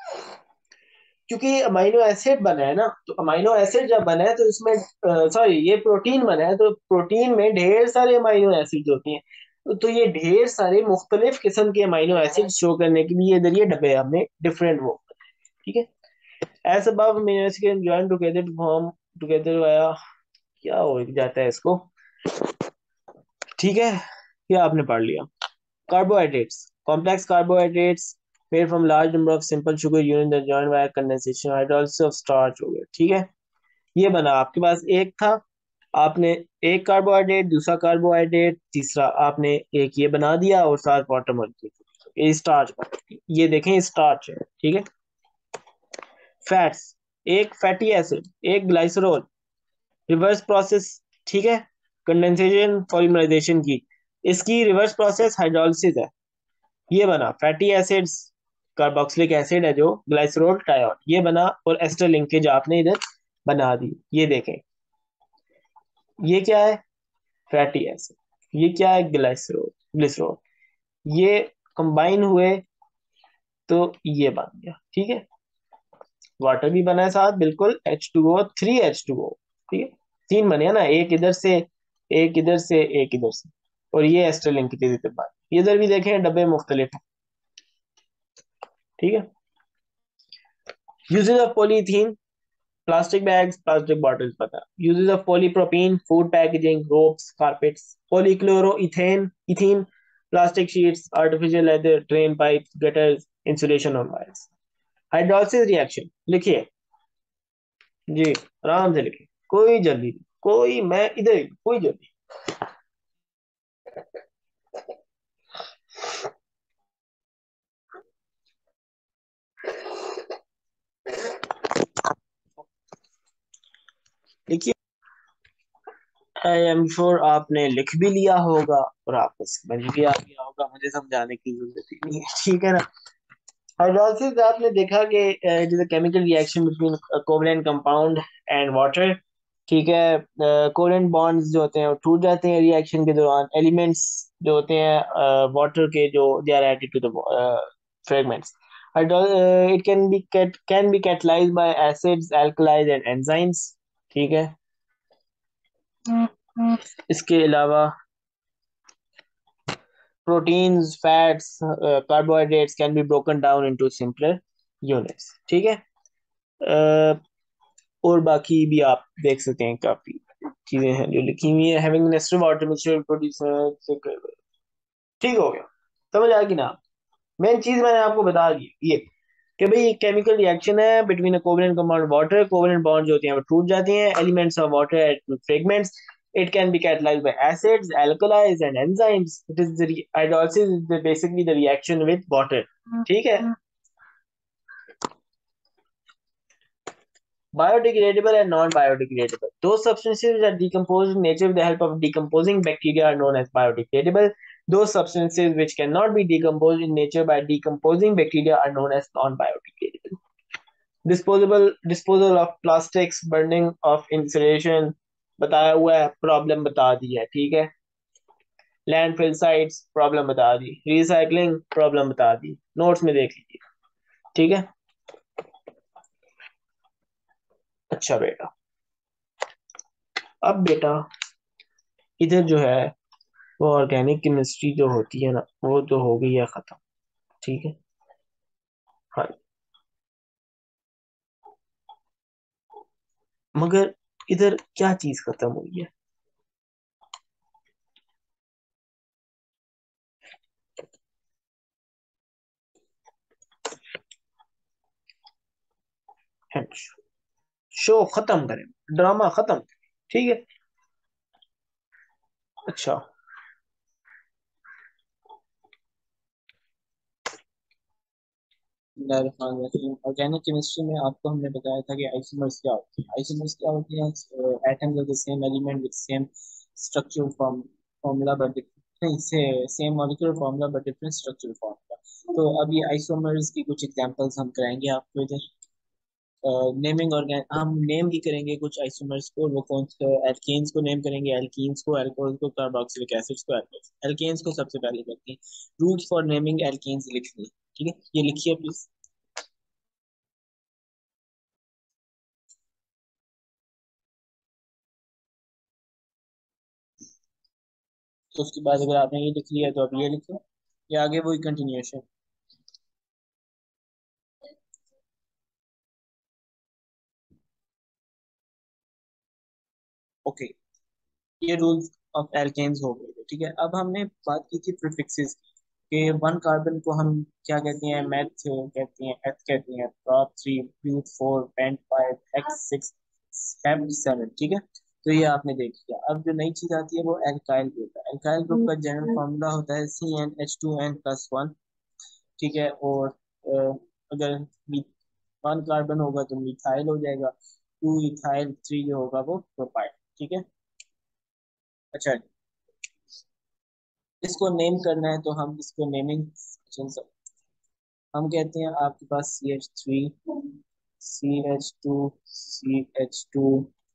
क्योंकि ये अमाइनो एसिड बना है ना, तो अमाइनो एसिड जब बना है तो इसमें, सॉरी, ये प्रोटीन बना है, तो प्रोटीन में ढेर सारे अमाइनो एसिड होती हैं। तो ये ढेर सारे मुख्तलिफ किस्म के अमाइनो एसिड शो करने के लिए इधर ये डब्बे हमने डिफरेंट वो, ठीक है। As above amino acid can join together to form together via, क्या हो जाता है इसको, ठीक है। ये आपने पढ़ लिया। Carbohydrates, complex carbohydrates made from large number of simple sugar units that join via condensation, hydrolysis of starch हो गया, ठीक है। ये बना आपके पास एक था, आपने एक कार्बोहाइड्रेट, दूसरा कार्बोहाइड्रेट, तीसरा आपने एक ये बना दिया और साथ वाटर मॉलिक्यूल, ये स्टार्च, ये देखें स्टार्च है, ठीक है। फैट्स, एक फैटी एसिड, एक ग्लाइसरॉल, रिवर्स प्रोसेस, ठीक है, कंडेंसेशन पॉलीमराइजेशन की, इसकी रिवर्स प्रोसेस हाइड्रोलिसिस है। ये बना फैटी एसिड्स, कार्बोक्सिलिक एसिड है जो ग्लाइसरॉल ट्रायोल, ये बना और एस्टर लिंकेज आपने इधर बना दी। ये देखें, ये क्या है, फैटी एसिड, ये क्या है, ग्लाइसरॉल, ग्लिसरॉल, ये कंबाइन हुए तो ये बन गया, ठीक है। वाटर भी बना है साथ, बिल्कुल H2O, 3H2O, ठीक है। तीन बने हैं ना, एक इधर से, एक इधर से, एक इधर से, और ये एस्टर लिंकेज इधर भी देखें डब्बे मुख्तलिफ हैं, ठीक है। Uses of polythene, plastic bags, plastic bottles पता। Uses of polypropene, food packaging, ropes, carpets. Polychloro ethane, ethene, plastic sheets, artificial leather, drain pipes, gutters, insulation और वायर्स। हाइड्रोलिसिस रिएक्शन लिखिए जी, आराम से लिखिए, कोई जल्दी नहीं, कोई, मैं इधर ही, कोई जल्दी। देखिए, आई एम श्योर आपने लिख भी लिया होगा और आपको समझ भी आ गया होगा, मुझे समझाने की जरूरत ही नहीं है, ठीक है ना। हाइड्रोलिसिस आपने देखा कि it is a chemical reaction between covalent compound and water. ठीक है, कोवलेंट बॉन्ड्स जो होते हैं वो टूट जाते हैं रिएक्शन के दौरान। एलिमेंट्स जो होते हैं वाटर के, जो they are added to the fragments. It can be catalyzed by acids, alkalis and enzymes. ठीक है। इसके अलावा proteins, fats, carbohydrates can be broken down into simpler units. ठीक है। अ, और बाकी भी आप देख सकते हैं, काफी चीजें हैं जो लिखी हुई है। Having natural water mixture producer. ठीक हो गया, समझ आ गई ना। मेन चीज मैंने आपको बता दी ये, कि भाई केमिकल रिएक्शन है between a covalent compound water. Covalent bond जो होती हैं वो टूट जाती हैं। Elements of water at fragments. It can be catalyzed by acids, alkalis and enzymes. It is the hydrolysis is basically the reaction with water. ठीक है। Biodegradable and non-biodegradable. Those substances that decompose in nature with the help of decomposing bacteria are known as biodegradable. Those substances which cannot be decomposed in nature by decomposing bacteria are known as non-biodegradable. Disposal of plastics, burning of insulation, बताया हुआ है, problem बता दी है। ठीक है। Landfill sites, problem बता दी। Recycling, problem बता दी, notes में देख लीजिए। ठीक है। अच्छा बेटा, अब बेटा इधर जो है वो ऑर्गेनिक केमिस्ट्री जो होती है ना, वो तो हो गई है खत्म। ठीक है। हाँ, मगर इधर क्या चीज खत्म हुई है? शो खत्म करें, ड्रामा खत्म। ठीक है। अच्छा, ऑर्गेनिक केमिस्ट्री में आपको हमने बताया था कि आइसोमर्स क्या होती है। आइसोमर्स क्या होती हैं? Atoms of the same element with same structural formula but नहीं से same molecular formula but different structural formula. तो अब ये आइसोमर्स की कुछ एग्जांपल्स हम कराएंगे आपको इधर। नेमिंग ऑर्गेन हम नेम भी करेंगे कुछ आइसोमर्स को। वो कौन से? एल्केन्स को नेम करेंगे, एल्कीन्स को, अल्कोहल को, कार्बोक्सिलिक एसिड्स को, एल्कोहल्स। एल्केन्स को सबसे पहले करते हैं। रूल्स फॉर नेमिंग एल्केन्स लिख ली। ठीक है, ये लिखिए प्लीज। तो उसके बाद अगर आपने ये लिख लिया तो अब ये लिखो, ये आगे वही कंटिन्यूएशन। ओके, ये रूल्स ऑफ एल्केन्स हो गए थे। ठीक है, अब हमने बात की थी प्रीफिक्सेस की, कि वन कार्बन को हम क्या कहते हैं? मैथ कहते हैं, एथ कहते हैं, prop three, but four, pent five, hex six, hept seven. ठीक है, तो ये आपने देख लिया। अब जो नई चीज आती है वो एल्काइल ग्रुप है। एल्काइल ग्रुप का जनरल फॉर्मूला होता है CnH2n+1। ठीक है, और अगर वन कार्बन होगा तो मिथाइल हो जाएगा। टू इथाइल, थ्री जो होगा वो प्रोपाइल। ठीक है। अच्छा, इसको नेम करना है तो हम इसको नेमिंग चुन सकते। हम कहते हैं आपके पास CH3, CH2, CH2,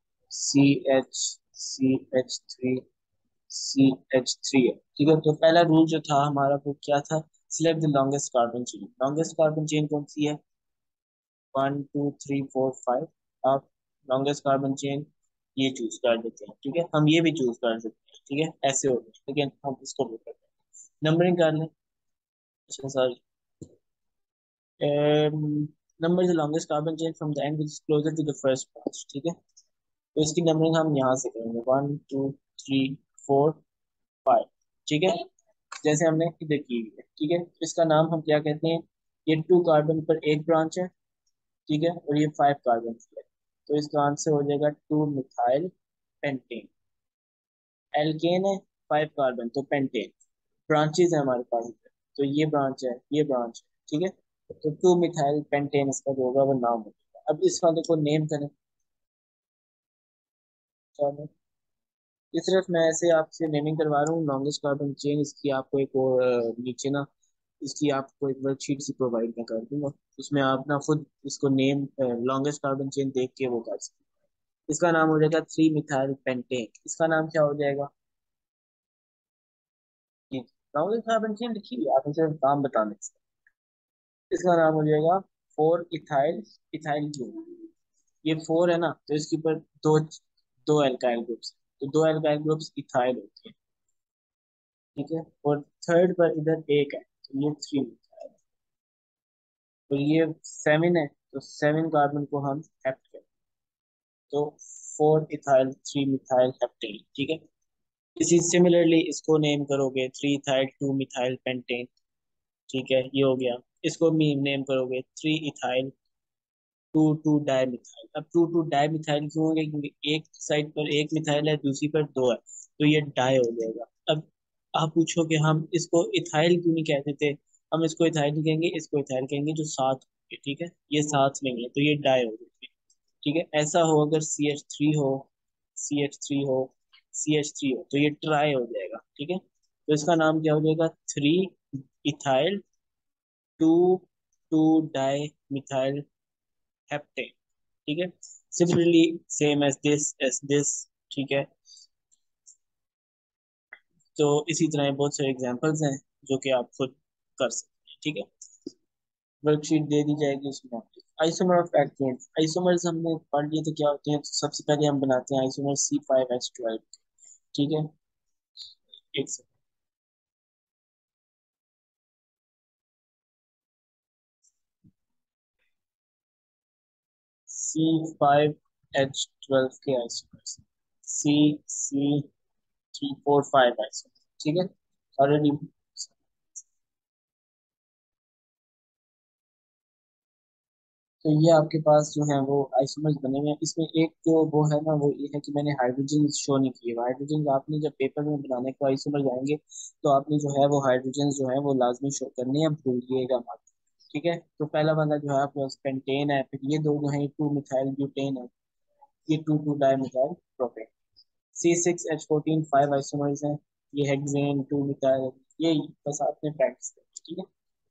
CH3, CH3 है। ठीक है, तो पहला रूल जो था हमारा वो क्या था? Select the longest carbon chain. Longest carbon chain कौन सी है? 1 2 3 4 5। आप लॉन्गेस्ट कार्बन चेन ये चूज कर देते हैं। ठीक है, हम ये भी चूज कर सकते हैं। ठीक है, ऐसे हो गए, लेकिन हम इसको भी करते हैं। नंबरिंग कर लें। अच्छा sir, number the longest carbon chain from the end which is closer to the first branch, ठीक है। तो इसकी नंबरिंग हम यहाँ से करेंगे, 1 2 3 4 5, ठीक है, जैसे हमने इधर की हुई है, ठीक है। तो इसका नाम हम क्या कहते हैं, ये 2 कार्बन पर एक ब्रांच है, ठीक है, और ये 5 कार्बन है। तो इसका आंसर हो जाएगा 2 मिथाइल पेंटेन। एल्केन है, 5 कार्बन, तो पेंटेन। ब्रांचेज है हमारे पास इधर, तो ये ब्रांच है, ये ब्रांच है, ठीक है। तो 2 मिथाइल पेंटेन इसका जो होगा वो नाम होगा। अब इस वाले को नेम करें। चलो, ये सिर्फ मैं ऐसे आपसे नेमिंग करवा रहा हूँ। लॉन्गेस्ट कार्बन चेन इसकी आपको एक और नीचे ना, इसकी आपको एक वर्कशीट सी प्रोवाइड मैं कर दूंगा, उसमें आप ना खुद इसको नेम लॉन्गेस्ट कार्बन चेन देख के वो कर सकते हैं। इसका नाम हो जाएगा 3 मिथाइल पेंटेन। इसका नाम क्या हो जाएगा, लॉन्गेस्ट कार्बन चेन लिखी हुई है, आप सिर्फ नाम बताने से। इसका नाम हो जाएगा 4 इथाइल, इथाइल क्यों, ये 4 है ना, तो इसके ऊपर दो दो एल्काइल ग्रुप्स, तो 2 एल्काइल ग्रुप्स इथाइल होती है, ठीक है। और थर्ड पर इधर एक है, तो ये 3 मिथाइल। तो ये 7 है, तो 7 कार्बन को हम हेप्ट करें, तो 4 इथाइल 3 मिथाइल हेप्टेन, ठीक है। इसी सिमिलरली इसको नेम करोगे 3 इथाइल 2 मिथाइल पेंटेन, ठीक है, ये हो गया। इसको नेम करोगे 3 इथाइल 2 2 डाई मिथाइल। अब 2 2 डाई मिथाइल क्यों हो गया, क्योंकि एक साइड पर एक मिथाइल है, दूसरी पर दो है, तो ये डाई हो जाएगा। अब आप पूछोगे हम इसको इथाइल क्यों नहीं कहते थे, हम इसको इथाइल नहीं कहेंगे, इसको इथाइल कहेंगे जो साथ होंगे, ठीक है, ये साथ नहीं है, तो ये डाई हो जाएगी, ठीक है। ऐसा हो अगर CH3 हो, CH3 हो, CH3 हो, तो ये ट्राई हो जाएगा, ठीक है। तो इसका नाम क्या हो जाएगा, 3 इथाइल 2 2 डाई मिथाइल हेप्टेन, ठीक है। सिमिलरली सेम एज दिस, ठीक है। तो इसी तरह बहुत सारे एग्जांपल्स हैं जो कि आप खुद कर सकते हैं, ठीक है। वर्कशीट दे दी जाएगी उसमें। आइसोमर ऑफ एल्केन्स, आइसोमर्स हमने पढ़ लिए तो क्या होते हैं, तो सबसे पहले हम बनाते हैं आइसोमर C5H12, ठीक है। एक C5H12 के आइसोमर्स, C345 आइसोमर, ठीक है, ऑलरेडी। तो ये आपके पास जो है वो आइसोमर्स बने हुए हैं। इसमें एक जो वो है ना, वो ये है कि मैंने हाइड्रोजन शो नहीं किए। हाइड्रोजन आपने जब पेपर में बनाने को आइसोमर जाएंगे, तो आपने जो है वो हाइड्रोजन जो है वो लाजमी शो करने हैं, भूलिएगा मत, ठीक है। तो पहला वाला जो है आपके पास पेंटेन है, फिर ये दो जो है 2 मिथाइल ब्यूटेन है, ये 2 2 di methyl propane. C6H14 5 isomers हैं, ये हेक्सेन 2 मिथाइल, ये बस आपने प्रैक्टिस करनी है, ठीक है।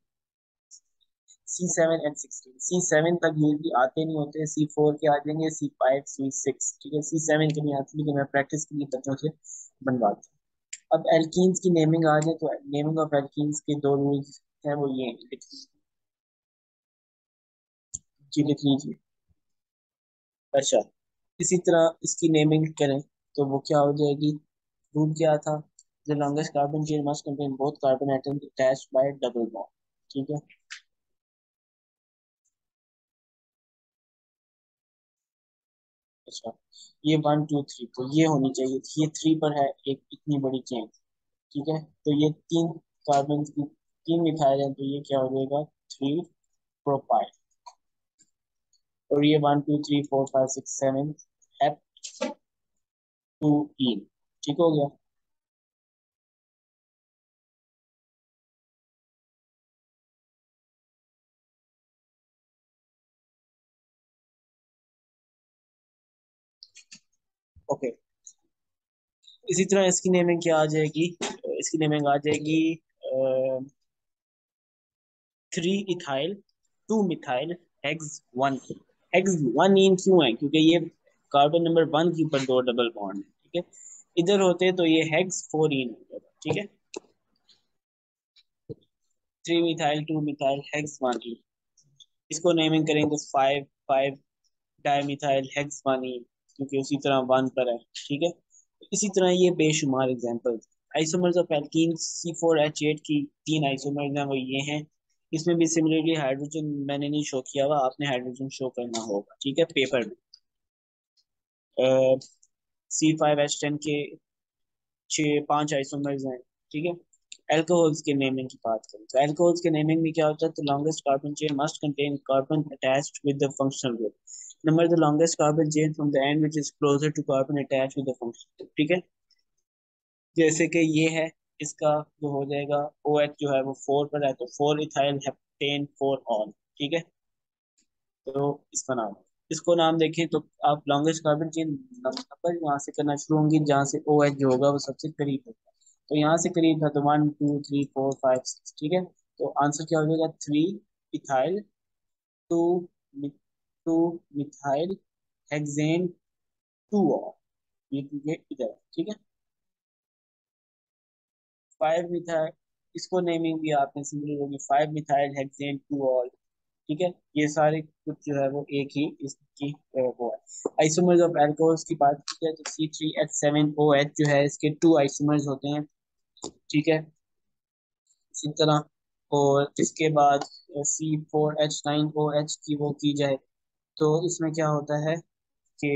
C7 and 16, C7 तक यूजली आते नहीं होते, C4 के आ जाएंगे, C5 C6, ठीक है। C7 के नहीं आते, लेकिन मैं प्रैक्टिस के लिए बच्चों से बनवाता हूँ। अब एल्कीन्स की नेमिंग आ जाए, तो नेमिंग ऑफ एल्कीन्स के दो रूल्स हैं, वो ये हैं, जी लिख लीजिए। अच्छा, इसी तरह इसकी नेमिंग करें तो वो क्या हो जाएगी, रूल क्या था, the longest carbon chain must contain both carbon atoms attached by double bond, ठीक है। अच्छा, ये 1 2 3, तो ये होनी चाहिए थी, ये 3 पर है एक इतनी बड़ी चेन, ठीक है। तो ये 3 कार्बन की 3 मिथाइल है, तो ये क्या हो जाएगा, 3 प्रोपाइल। और ये 1 2 3 4 5 6 7 F2E, ठीक हो गया। ओके, इसी तरह इसकी नेमिंग क्या आ जाएगी, इसकी नेमिंग आ जाएगी 3 ethyl 2 methyl hex 1। Hex 1 ene क्यों है, क्योंकि ये कार्बन नंबर 1 के ऊपर दो डबल बॉन्ड है, ठीक है। इधर होते तो ये हेक्स 4 इन हो जाता, ठीक है। 3 मिथाइल 2 मिथाइल हेक्स 1 इन, इसको नेमिंग करेंगे 5 5 डाई मिथाइल हेक्स 1 इन, क्योंकि उसी तरह 1 पर है, ठीक है। इसी तरह ये बेशुमार examples. Isomers of alkene C4H8 की 3 आइसोमर्स हैं, वो ये हैं, इसमें भी सिमिलरली हाइड्रोजन मैंने नहीं शो किया हुआ, आपने हाइड्रोजन शो करना होगा, ठीक है, पेपर में। C5H10 के 5 आइसोमर्स हैं, ठीक है। एल्कोहल्स के नेमिंग की बात करें तो एल्कोहल्स के नेमिंग में क्या होता है, the longest carbon chain must contain carbon attached with the functional group. Number the longest carbon chain from the end which is closer to carbon attached with the functional group, ठीक है। जैसे कि ये है, इसका जो हो जाएगा OH जो है वो 4 पर है, तो 4 इथाइल हेप्टेन 4 ऑल, ठीक है। तो इसका नाम, इसको नाम देखें तो आप लॉन्गेस्ट कार्बन चेन नंबर यहाँ से करना शुरू होंगी, जहाँ से OH जो होगा वो सबसे करीब होगा। तो यहाँ से करीब था तो 1 2 3 4 5 6, ठीक है। तो आंसर क्या हो जाएगा, 3 ethyl, two two methyl hexane 2 ol, ये इधर, ठीक है। 5 मिथाइल, इसको नेमिंग भी आपने सिंपली होगी, 5 मिथाइल हेक्सेन 2 ऑल, ठीक है। ये सारे कुछ जो है वो एक ही इसकी वो है। आइसोमर्स ऑफ एल्कोहल्स की बात की जाए तो C3H7OH जो है इसके 2 आइसोमर्स होते हैं, ठीक है। इसी तरह और इसके बाद C4H9OH की वो की जाए तो इसमें क्या होता है कि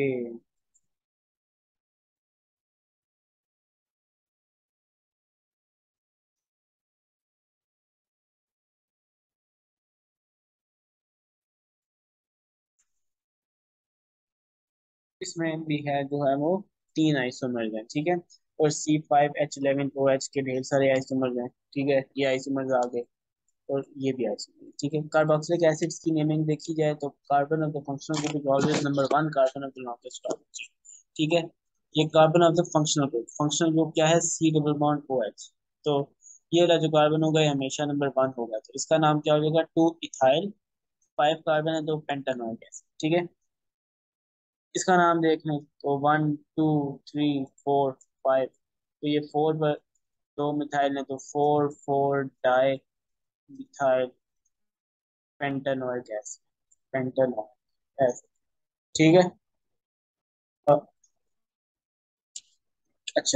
इसमें भी है जो है वो 3 आइसोमर्स हैं, ठीक है। और C5H11OH के ढेर सारे आइसोमर्स हैं, ठीक है, ये आइसोमर्स आ गए। और ये भी आइसोमर, ठीक है। कार्बोक्सिलिक एसिड्स की नेमिंग देखी जाए तो carbon of the functional group is always number 1, carbon of the longest carbon, ठीक है। ये carbon of the functional group क्या है, C डबल बॉन्ड OH। तो ये वाला जो कार्बन होगा ये हमेशा नंबर 1 होगा, तो इसका नाम क्या हो जाएगा, 2 इथाइल, 5 कार्बन है तो पेंटानॉइक एसिड, ठीक है। इसका नाम देख लें तो 1 2 3 4 5, तो ये 4 पर 2 मिथाइल है तो 4 4 di methyl pentanoic acid, pentanoic acid, ठीक है। अब अच्छा,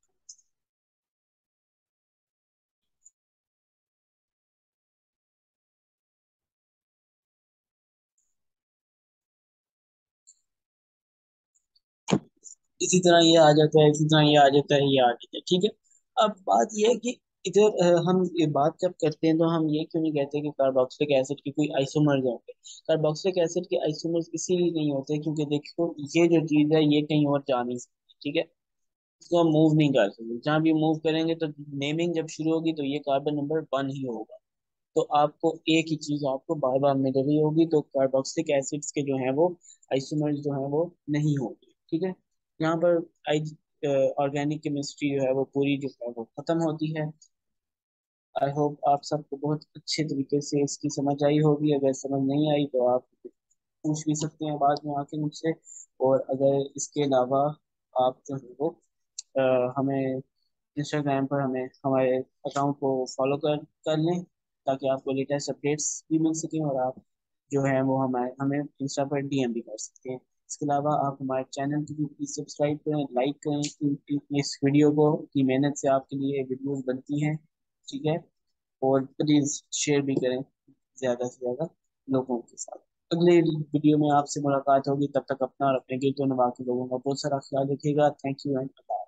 इसी तरह ये आ जाता है, इसी तरह ये आ जाता है, ये आ जाता है, ठीक है। अब बात ये है कि इधर हम ये बात जब करते हैं तो हम ये क्यों नहीं कहते कि कार्बोक्सिलिक एसिड की कोई आइसोमर्स होंगे। कार्बोक्सिलिक एसिड के आइसोमर्स इसीलिए नहीं होते क्योंकि देखो ये जो चीज है ये कहीं और जा नहीं सकती, ठीक है। इसको हम मूव नहीं कर सकते, जहाँ भी मूव करेंगे तो नेमिंग जब शुरू होगी तो ये कार्बन नंबर 1 ही होगा। तो आपको एक ही चीज आपको बार बार मिल रही होगी, तो कार्बोक्सिलिक एसिड्स के जो है वो आइसोमर्स जो है वो नहीं होंगे, ठीक है। यहाँ पर आई ऑर्गेनिक केमिस्ट्री जो है वो पूरी जो है वो खत्म होती है। आई होप आप सबको बहुत अच्छे तरीके से इसकी समझ आई होगी, अगर समझ नहीं आई तो आप पूछ भी सकते हैं बाद में आके मुझसे। और अगर इसके अलावा आप जो है वो हमें इंस्टाग्राम पर हमें हमारे अकाउंट को फॉलो कर लें, ताकि आपको लेटेस्ट अपडेट्स भी मिल सकें और आप जो है वो हमारे हमें इंस्टा पर DM भी कर सकते हैं। इसके अलावा आप हमारे चैनल को भी प्लीज सब्सक्राइब करें, लाइक करें इस वीडियो को, की मेहनत से आपके लिए वीडियोस बनती हैं, ठीक है। और प्लीज शेयर भी करें ज़्यादा से ज़्यादा लोगों के साथ। अगले वीडियो में आपसे मुलाकात होगी, तब तक अपना और अपने गिरदो नवा के लोगों का बहुत सारा ख्याल रखिएगा। Thank you and